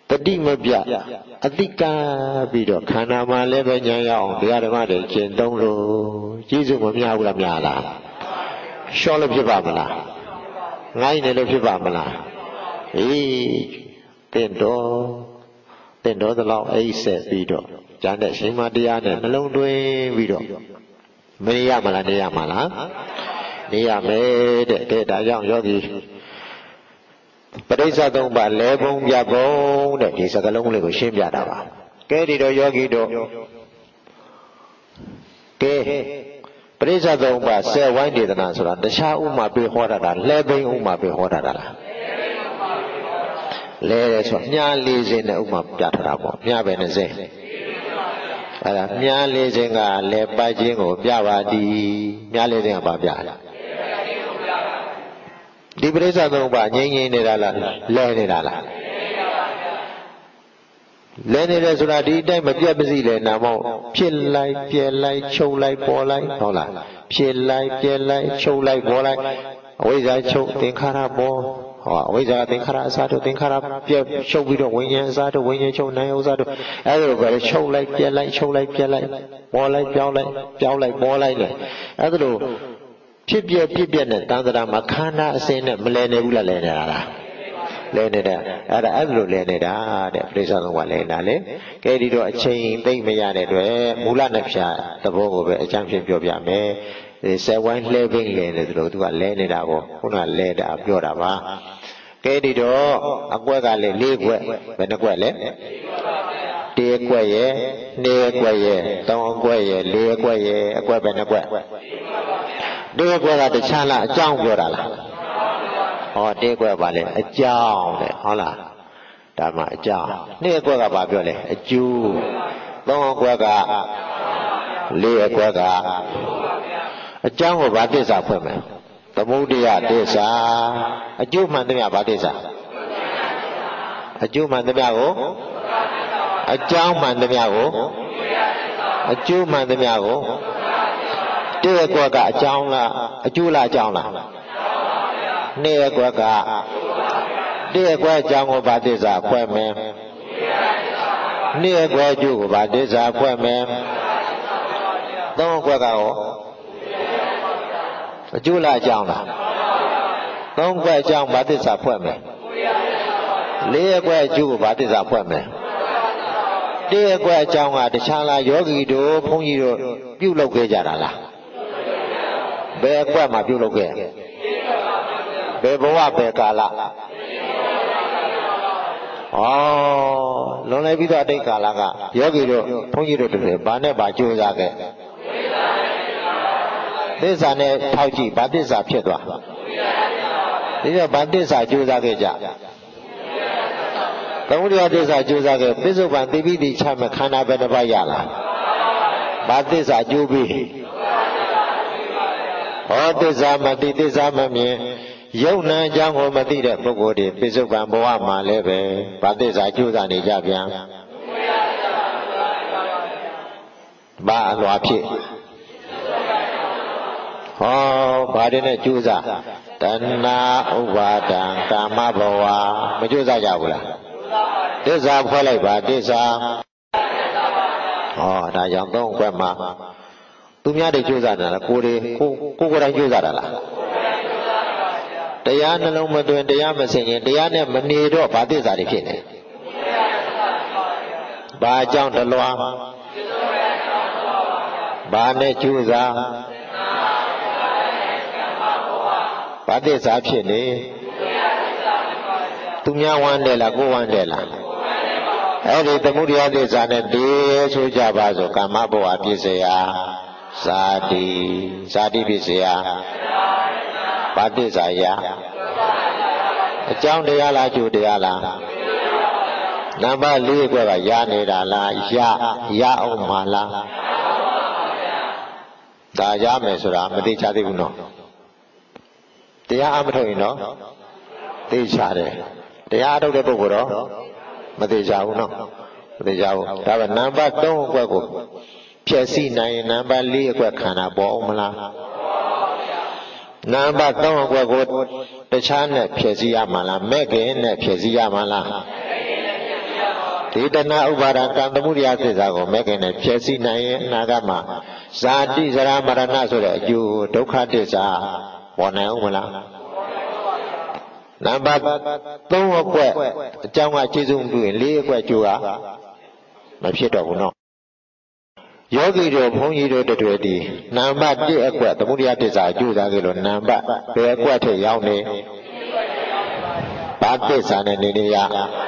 တတိမပြအတိကပြီးတော့ခန္ဓာမှာလည်းပဲဉာဏ်ရအောင်တရားဓမ္မတွေကျင့်သုံးလို့ကျေးဇူးမများဘူးလားများလားရှော့လို့ဖြစ်ပါမလားငိုင်းနေလို့ဖြစ်ပါမလားအေးတင့်တော်တင့်တော်သလောက်အိပ်ဆက်ပြီးတော့ဉာဏ်နဲ့ရှင်မတရားနဲ့နှလုံးသွင်းပြီးတော့မနေရမလားနေရမလားနေရမယ်တဲ့တဲ့ဒါကြောင့်ယောဂီပရိစ္ဆသုံးပါလဲပုံပြပုံတဲ့ဒီစကားလုံးလေးကိုရှင်းပြတာပါကဲဒီတော့ယောဂီတို့ကဲပရိစ္ဆသုံးပါဆယ်ဝိုင်းဒေသနာဆိုတာတခြားဥမာပေးဟောတာလားလဲပိန်ဥမာပေးဟောတာလားလဲတယ်ဆိုမြားလေးစင်းနဲ့ဥမာပြထားတာပေါ့မြားပဲနဲ့စင်းအဲ့ဒါမြားလေးစင်းကလဲပတ်ခြင်းကိုပြပါသည်မြားလေးစင်းကဘာပြလဲဒီပရိစ္ဆသုံးပါငြိမ့်ငြိမ့်နေတာလားလဲနေတာလားလဲနေတယ်ဆိုတာဒီအတိုင်းမပြတ်ပစီလဲနာမောဖြစ်လိုက်ပြဲလိုက်ချုပ်လိုက်ပေါ်လိုက်ဟုတ်လားဖြစ်လိုက်ပြဲလိုက်ချုပ်လိုက်ပေါ်လိုက်အဝိဇ္ဇာချုပ်သင်္ခါရပေါ်ဟောအဝိဇ္ဇာသင်္ခါရအစားတို့သင်္ခါရပြဲချုပ်ပြီးတော့ဝိညာဉ်အစားတို့ဝိညာဉ်ချုပ်နိုင်ဥစ္စာတို့အဲဒါလိုပဲချုပ်လိုက်ပြဲလိုက်ချုပ်လိုက်ပြဲလိုက်ပေါ်လိုက်ပြောင်းလိုက်ပြောင်းလိုက်ပေါ်လိုက်လေအဲဒါလိုဖြစ်ပြဖြစ်ပြနဲ့တန်ត្រာမှာခန္ဓာအစဉ်နဲ့မလဲနေဘူးလားလဲနေတာလားလဲနေတာအဲ့ဒါအဲ့လိုလဲနေတာတဲ့ပရိစ္ဆာသုံးပါလဲနေတာလေကဲဒီတော့အချိန်သိမ့်မရတဲ့အတွက်မူလနှစ်ဖြာသဘောကိုပဲအကျမ်းဖြင့်ပြောပြမယ်ဒီဆယ်ဝိုင်းလှဲပင်းလဲတယ်ဆိုလို့သူကလဲနေတာပေါ့ခုနကလဲတာပြောတာပါကဲဒီတော့အကွက်ကလေလေးကွက်ဘယ်နှကွက်လဲတေကွက်ရဲ့နှစ်ကွက်ရဲ့သုံးကွက်ရဲ့လေးကွက်ရဲ့အကွက်ဘယ်နှကွက်တေကွက်ကတခြားလားအကြောင်းပြောတာလားဟောတေကွက်ပါလေအကြောင်းတဲ့ဟုတ်လားဒါမှအကြောင်းနှစ်ကွက်ကဘာပြောလဲအကျိုးသုံးကွက်ကလေးကွက်ကအကြောင်းကိုဘာသစ္စာဖွင့်မယ်သမုဒယသစ္စာအကျိုးမှန်သမျှဘာသစ္စာအကျိုးမှန်သမျှကိုအကြောင်းမှန်သမျှကိုအကျိုးမှန်သမျှကိုတဲ့ကွက်ကအကြောင်းလားအကျိုးလားအကြောင်းလားနှစ်ကွက်ကတဲ့ကွက်အကြောင်းကိုဘာသစ္စာဖွဲ့မယ်နှစ်ကွက်အကျိုးကိုဘာသစ္စာဖွဲ့မယ်သုံးကွက်ကရောအကျိုးလားအကြောင်းလားသုံးကွက်အကြောင်းဘာသစ္စာဖွဲ့မယ်လေးကွက်အကျိုးကိုဘာသစ္စာဖွဲ့မယ်တဲ့ကွက်အကြောင်းကတခြားလားယောဂီတို့ဘုန်းကြီးတို့ပြုလုပ်ခဲ့ကြတာလားဘယ်ကွက်မှာပြုလုပ်ခဲ့ဘယ်ဘဝဘယ်ကာလဩလွန်လိုက်ပြီးတော့အတိတ်ကာလကယောဂီတို့ဘုန်းကြီးတို့တွေဘာနဲ့ဘာကြိုးစားခဲ့သစ္စာနဲ့ထောက်ကြည့်ဘာသစ္စာဖြစ်သွားဒီတော့ဘာသစ္စာကြိုးစားခဲ့ကြသမုဒယသစ္စာကြိုးစားခဲ့ပိဿုပန်တိပိတိချမဲ့ခန္ဓာပဲတစ်ပါးရလားဘာသစ္စာကြိုးပြီးဟောသစ္စာမသိသစ္စာမမြင်ယုံနာအကြောင်းကိုမသိတဲ့ပုဂ္ဂိုလ်တွေပိဿုပန်ဘဝမှာလည်းပဲဘာသစ္စာကြိုးစားနေကြပြန်ဘာအလွာဖြစ်ဟောဘာတွေနဲ့ကြိုးစားတဏှာဥပါဒံကာမဘဝမကြိုးစားကြဘူးလားသစ္စာဖွဲ့လိုက်ပါသစ္စာဟောဒါကြောင့်သုံးခွက်မှာသူများတွေကြိုးစားတာလားကိုယ်တွေကိုကိုကိုယ်တိုင်ကြိုးစားတာလားတရားနှလုံးမသွင်းတရားမစင်ရင်တရားနဲ့မနေတော့ဘာသစ္စာတွေဖြစ်နေဘာအကြောင်းတလွားဘာနဲ့ကြိုးစားဘာသစ္စာဖြစ်နေသူများဝမ်းတယ်လားကိုယ်ဝမ်းတယ်လားအဲ့ဒီသမုဒယသစ္စာနဲ့တည်းဆိုကြပါစို့ကာမဘဝပြည့်စရာဇာတိဇာတိပြည့်စရာဘာသစ္စာရအကြောင်းတရားလားကျိုးတရားလားနံပါတ်၄ခွက်ကရနေတာလားရရအောင်မလားဒါရမယ်ဆိုတာမသိချသေးဘူးနော်တရားအမထုတ်ရင်တော့သိချတယ်တရားအထုတ်တဲ့ပုဂ္ဂိုလ်တော့မသိချဘူးနော်မသိချဘူးဒါပဲနံပါတ်၃အကွက်ကိုဖြည့်ဆည်းနိုင်ရင်နံပါတ်၄အကွက်ခန္ဓာပေါ်အောင်မလားနံပါတ်၃အကွက်ကိုတခြားနဲ့ဖြည့်ဆည်းရမှာလားမဲ့ခင်နဲ့ဖြည့်ဆည်းရမှာလားဒီတဏှာဥပါဒကံသမုဒယသစ္စာကိုမဲ့ခင်နဲ့ဖြည့်ဆည်းနိုင်ရင်အနာဂတ်မှာဇာတိဇရာမရဏဆိုတဲ့အကျိုးဒုက္ခသစ္စာပေါ်နိုင်ဦးမလားနံပါတ်သုံးအကွက်အကြောင်းကကျေစုံပြုရင်လေးအကွက်ကျိုးကမဖြစ်တော့ဘူးနော်ယောဂီတို့ဘုန်းကြီးတို့တွေ့ဒီနံပါတ်တစ်အကွက်သမုဒယသစ္စာအကျိုးစားကြလို့နံပါတ်ဘယ်အကွက်ထိရောက်နေဘာသစ္စာနဲ့နေနေရ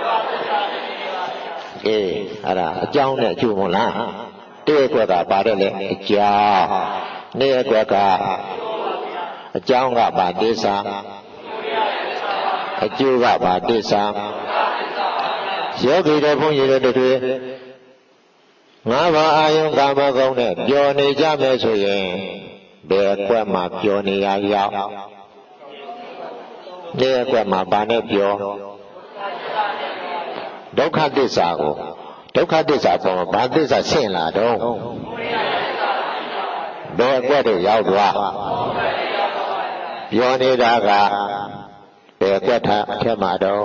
အေးအဲ့ဒါအကြောင်းနဲ့အကျိုးမဟုတ်လားတစ်အကွက်ကပါတယ်လေအကြောင်းနှစ်အကွက်ကအကြောင်းကဘာသစ္စာအကျိုးကဘာသစ္စာယောဂီတို့ဘုန်းကြီးတို့တွေ့ငါးပါးအာယုံကာမဂုဏ်နဲ့ပျော်နေကြမယ်ဆိုရင်ဘယ်အကွက်မှာပျော်နေရရောက်ဒီအကွက်မှာဘာနဲ့ပျော်ဒုက္ခသစ္စာကိုဒုက္ခသစ္စာပေါ်မှာဘာသစ္စာရှင်းလာတော့ဘယ်အကွက်တွေရောက်သွားပျော်နေတာကဘယ်အကွက်ထအထက်မှာတော့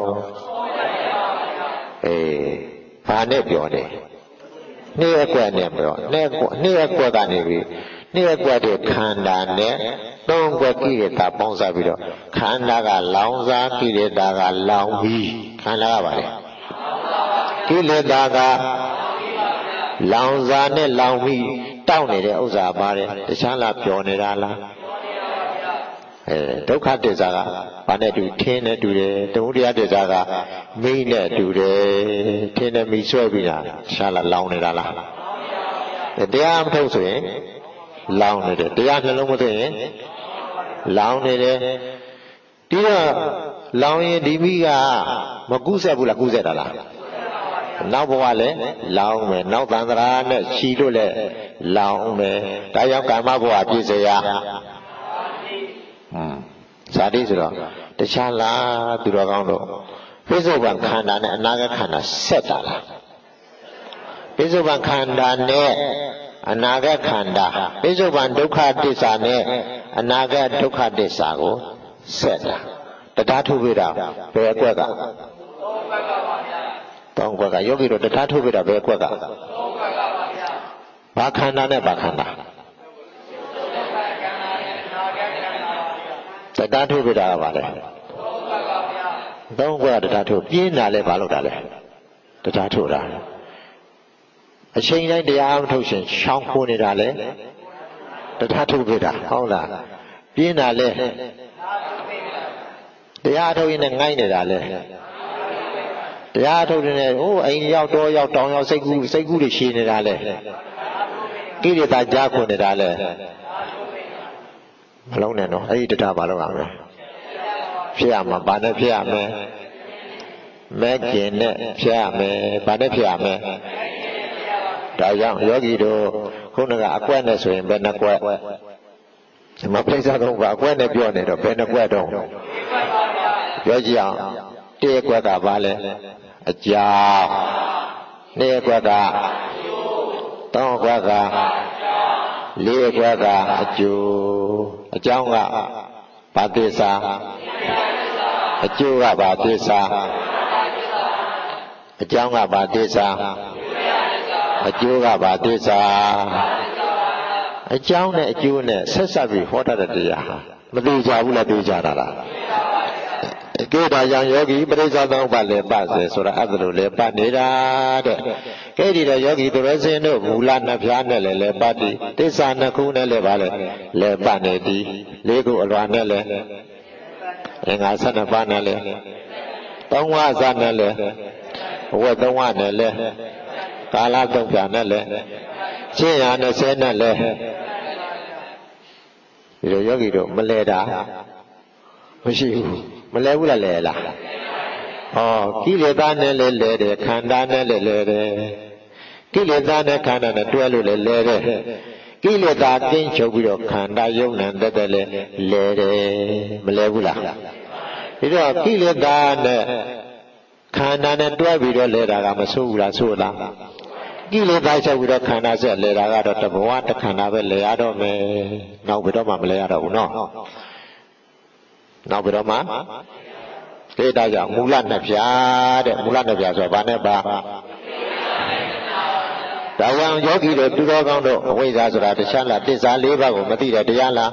အေးဘာနဲ့ပျော်နေနေ့အကွက်နဲ့ပြောနေ့နေ့အကွက်ကနေပြီးနေ့အကွက်တွေခန္ဓာနဲ့သုံးကွက်ကိလေသာပေါင်းစားပြီးတော့ခန္ဓာကလောင်စားကိလေသာကလောင်ပြီးခန္ဓာကပါလေကိလေသာကလောင်စားနဲ့လောင်ပြီးတောက်နေတဲ့ဥစ္စာပါတယ်တခြားလားပြောနေတာလားအဲဒုက္ခသစ္စာကဘာနဲ့တူထင်းနဲ့တူတယ်သမုဒယသစ္စာကမိနဲ့တူတယ်ထင်းနဲ့မိဆွဲပြီးတာရှားလားလောင်နေတာလားတရားမထုတ်ဆိုရင်လောင်နေတယ်တရားနှလုံးမသွင်းရင်လောင်နေတယ်ဒီတော့လောင်ရင်ဒီမိကမကုဆက်ဘူးလားကုဆက်တာလားနောက်ဘဝလည်းလောင်မယ်နောက်သံဃာနဲ့ခြီလို့လည်းလောင်မယ်ဒါကြောင့်ကာမဘဝပြည့်စရာဇာတိဆိုတော့တခြားလားသူတော်ကောင်းတို့ပိဿုပံခန္ဓာနဲ့အနာဂတ်ခန္ဓာဆက်တာလားပိဿုပံခန္ဓာနဲ့အနာဂတ်ခန္ဓာပိဿုပံဒုက္ခသစ္စာနဲ့အနာဂတ်ဒုက္ခသစ္စာကိုဆက်တာတရားထုတ်ပြတာဘယ်အကွက်ကတောင်းကွက်ကယောဂီတို့တရားထုတ်ပြတာဘယ်အကွက်ကဘာခန္ဓာနဲ့ဘာခန္ဓာတရားထုတ်ပြတာကပါလေသုံးခွက်တရားထုတ်ပြင်းတာလဲဘာလို့တာလဲတရားထုတ်တာအချိန်တိုင်းတရားမထုတ်ရှင်ရှောင်းခိုးနေတာလဲတရားထုတ်ပြတာဟုတ်လားပြင်းတာလဲတရားထုတ်ရင်လည်းငိုင်းနေတာလဲတရားထုတ်နေဟိုအိမ်ရောက်တော့ရောက်တောင်ရောက်စိတ်ကူးစိတ်ကူးတွေရှည်နေတာလဲကိလေသာကြားခွနေတာလဲမလုံးနဲ့နော်အဲ့ဒီတရားမလုံးအောင်လဲဖြစ်ရမှာဘာနဲ့ဖြစ်ရမလဲမဲ့ကျင်နဲ့ဖြစ်ရမယ်ဘာနဲ့ဖြစ်ရမလဲဒါကြောင့်ယောဂီတို့ခုနကအကွက်နဲ့ဆိုရင်ဘယ်နှကွက်မပြိဿသုံးပါအကွက်နဲ့ပြောနေတော့ဘယ်နှကွက်တော့ပြောကြည့်အောင်တစ်ကွက်ကဘာလဲအကြောင်းနှစ်ကွက်ကသုံးကွက်ကလေးကွက်ကအကျိုးအကြောင်းကဘာသစ္စာအကျိုးကဘာသစ္စာအကြောင်းကဘာသစ္စာအကျိုးကဘာသစ္စာအကြောင်းနဲ့အကျိုးနဲ့ဆက်ဆက်ပြီးဟောတတ်တဲ့တရားဟာမသိကြဘူးလားသိကြတာလားကဲဒါကြောင့်ယောဂီပရိစ္ဆေသုံးပါးလည်းပတ်စေဆိုတာအဲ့ဒါလိုလည်းပတ်နေတာတဲ့ကဲဒီတော့ယောဂီသူရစင်တို့မူလနှစ်ဖြားနဲ့လည်းလည်းပတ်သည်သစ္စာနှစ်ခုနဲ့လည်းပါလေလည်းပတ်နေသည်လေးခုအလွာနဲ့လည်းအင်္ဂါဆယ်နှစ်ပါးနဲ့လည်းသုံးဝါးစနဲ့လည်းအဝတ်သုံးဝါးနဲ့လည်းကာလသုံးဖြာနဲ့လည်းရှင်းရနှစ်ဆယ်နဲ့လည်းဒီလိုယောဂီတို့မလဲတာမရှိဘူးမလဲဘူးလားလဲလားဟောကိလေသာနဲ့လဲလဲတယ်ခန္ဓာနဲ့လဲလဲတယ်ကိလေသာနဲ့ခန္ဓာနဲ့တွဲလို့လဲလဲတယ်ကိလေသာတင်းချုပ်ပြီးတော့ခန္ဓာယုံနဲ့တက်တက်လဲလဲတယ်မလဲဘူးလားဒီတော့ကိလေသာနဲ့ခန္ဓာနဲ့တွဲပြီးတော့လဲတာကမဆိုးဘူးလားဆိုးလားကိလေသာချုပ်ပြီးတော့ခန္ဓာဆက်လဲတာကတော့တဘဝတခန္ဓာပဲလဲရတော့မယ်နောက်ဘယ်တော့မှမလဲရတော့ဘူးနော်နောက်ပြီးတော့မှဒေတာကြောင့်မူလနှစ်ဖြာတဲ့မူလနှစ်ဖြာဆိုတာဘာနဲ့ပါဒါဝံယောဂီတို့သူတော်ကောင်းတို့အဝိဇ္ဇာဆိုတာတခြားလားသစ္စာ၄ပါးကိုမသိတဲ့တရားလား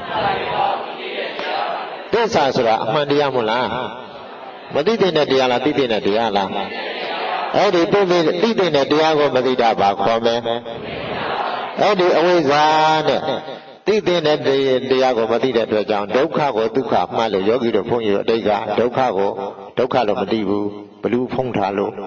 သစ္စာဆိုတာအမှန်တရားမို့လားမသိတဲ့တရားလားသိတဲ့တရားလားအဲ့ဒီသိတဲ့သိတဲ့တရားကိုမသိတာဘာခေါ်မလဲအဲ့ဒီအဝိဇ္ဇာနဲ့သိတဲ့တရားကိုမသိတဲ့အတွက်ကြောင့်ဒုက္ခကိုဒုက္ခမှတ်လို့ယောဂီတို့ဘုန်းကြီးတို့အတိတ်ကဒုက္ခကိုဒုက္ခလို့မသိဘူးဘလူဖုံးထားလို့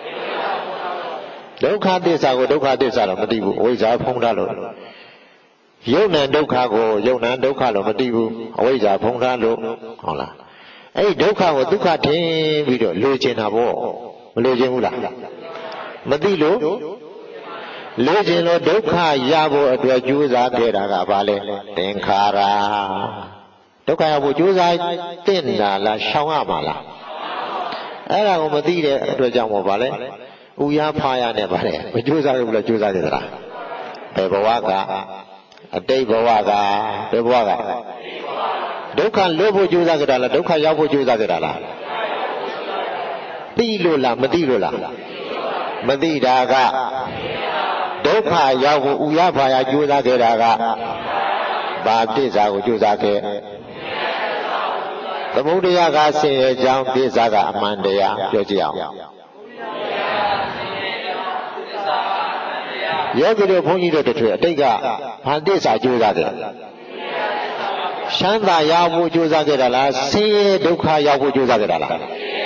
ဒုက္ခသစ္စာကိုဒုက္ခသစ္စာလို့မသိဘူးအဝိဇ္ဇာဖုံးထားလို့ယုံနဲ့ဒုက္ခကိုယုံနဲ့ဒုက္ခလို့မသိဘူးအဝိဇ္ဇာဖုံးထားလို့ဟုတ်လားအဲ့ဒီဒုက္ခကိုဒုက္ခထင်ပြီးတော့လိုချင်တာပေါ့မလိုချင်ဘူးလားမသိလို့လိုချင်လို့ဒုက္ခရဖို့အတွက်ကြိုးစားခဲ့တာကဘာလဲသင်္ခါရဒုက္ခရဖို့ကြိုးစားတင့်တာလားရှောင်ရမှာလားအဲ့ဒါကိုမသိတဲ့အတွက်ကြောင့်မို့ဘာလဲဥရဖာရနဲ့ဗါတယ်မကြိုးစားဘူးလားကြိုးစားကြသလားဘယ်ဘဝကအတိတ်ဘဝကဘယ်ဘဝကဒုက္ခလွတ်ဖို့ကြိုးစားကြတာလားဒုက္ခရောက်ဖို့ကြိုးစားကြတာလားသိလို့လားမသိလို့လားမသိတာကဒုက္ခရောက်ဖို့ဥရဖာရကြိုးစားကြတာကဘာသစ္စာကိုကြိုးစားခဲ့သမုဒယကဆင်းရဲကြောင်းသစ္စာကအမှန်တရားပြောကြည့်အောင်ယောဂီတို့ဘုန်းကြီးတို့တို့အတိတ်ကဘာသစ္စာကြိုးစားခဲ့ချမ်းသာရောက်ဖို့ကြိုးစားခဲ့တာလားဆင်းရဲဒုက္ခရောက်ဖို့ကြိုးစားခဲ့တာလား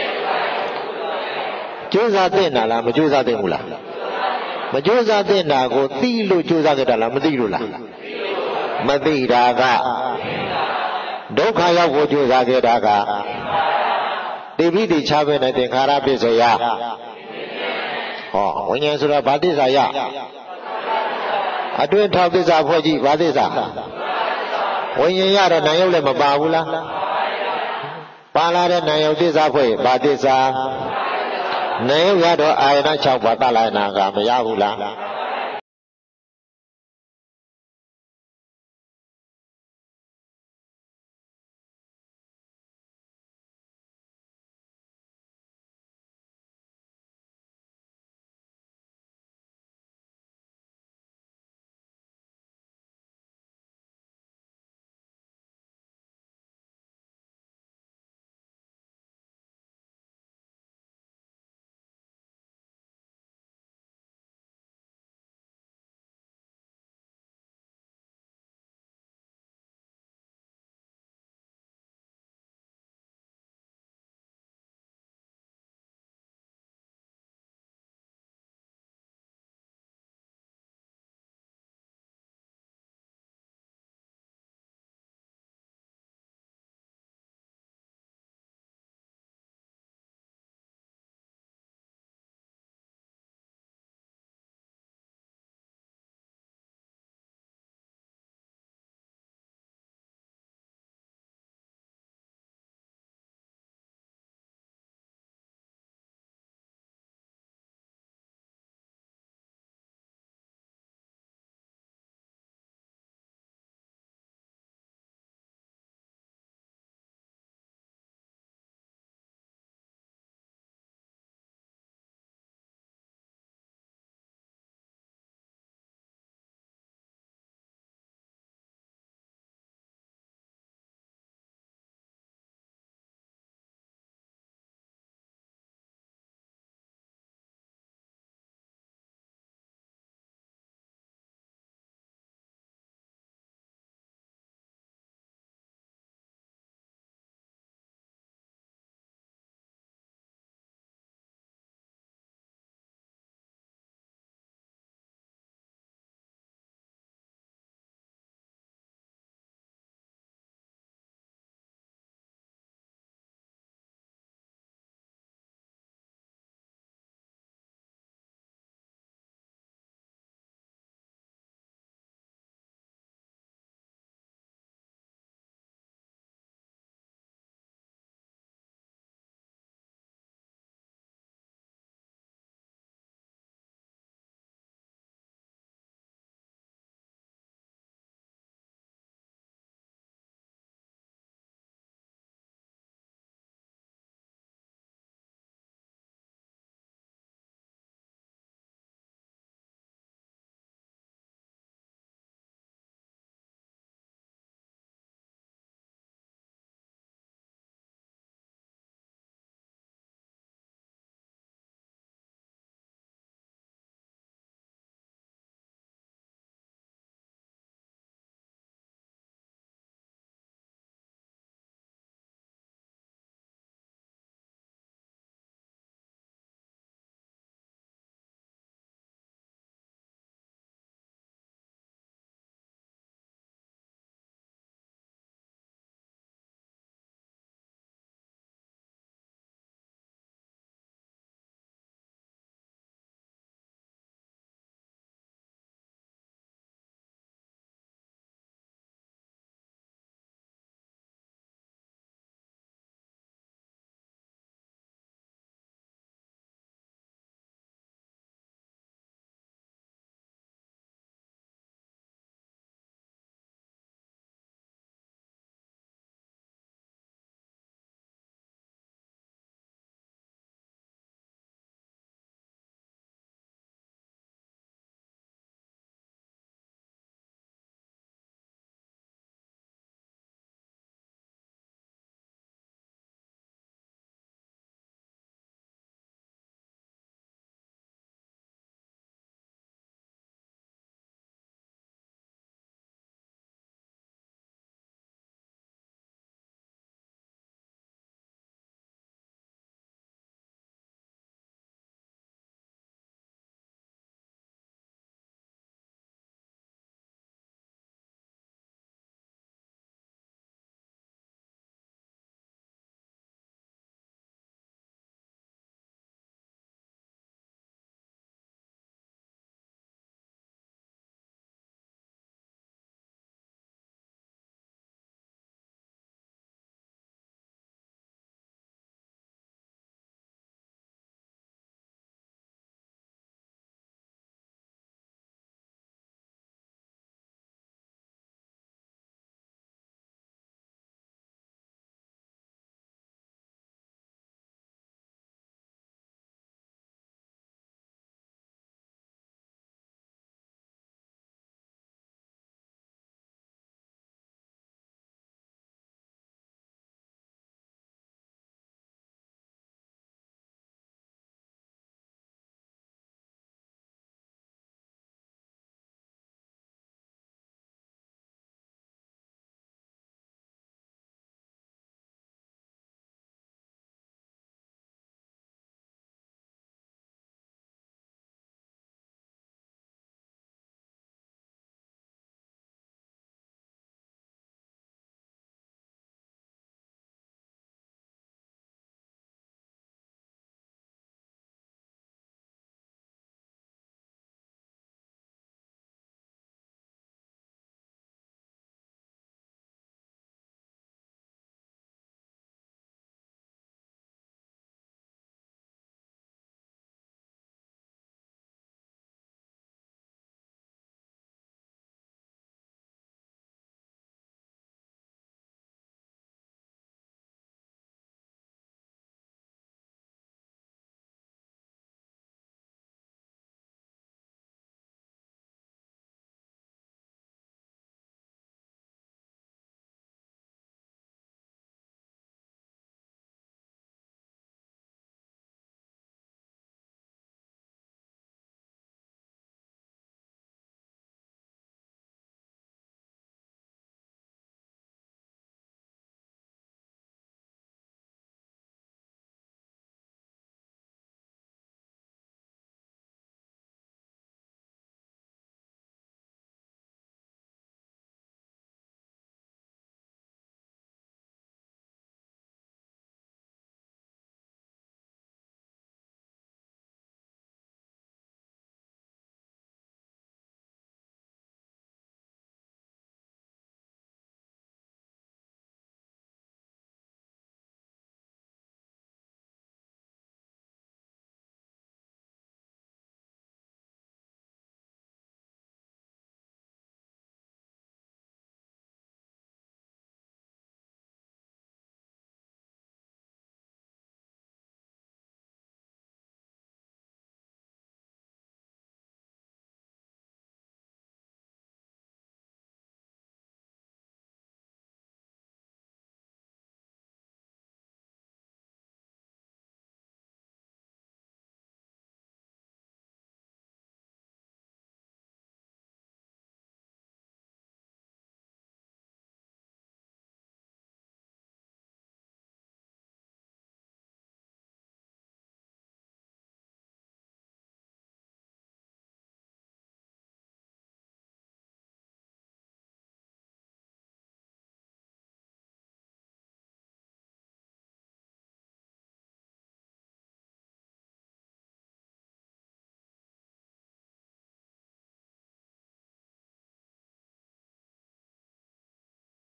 ကြိုးစားတဲ့နာလားမကြိုးစားတဲ့ဘူးလားမကြိုးစားတဲ့နာကိုသိလို့ကြိုးစားခဲ့တာလားမသိလို့လားမသိတာကဒုက္ခရောက်ဖို့ကြိုးစားခဲ့တာကတိပိတိချပဲနဲ့သင်္ခါရပစ္စယဟောဝိညာဉ်ဆိုတာဘာသစ္စာရအတွင်းထောက်သစ္စာဖွဲ့ကြည့်ဘာသစ္စာဝိညာဉ်ရတော့နာယုတ်လည်းမပါဘူးလားပါလာတဲ့နာယုတ်သစ္စာဖွဲ့ဘာသစ္စာနာယုတ်ရတော့အာယနာ၆ပါးတလာနာကမရဘူးလား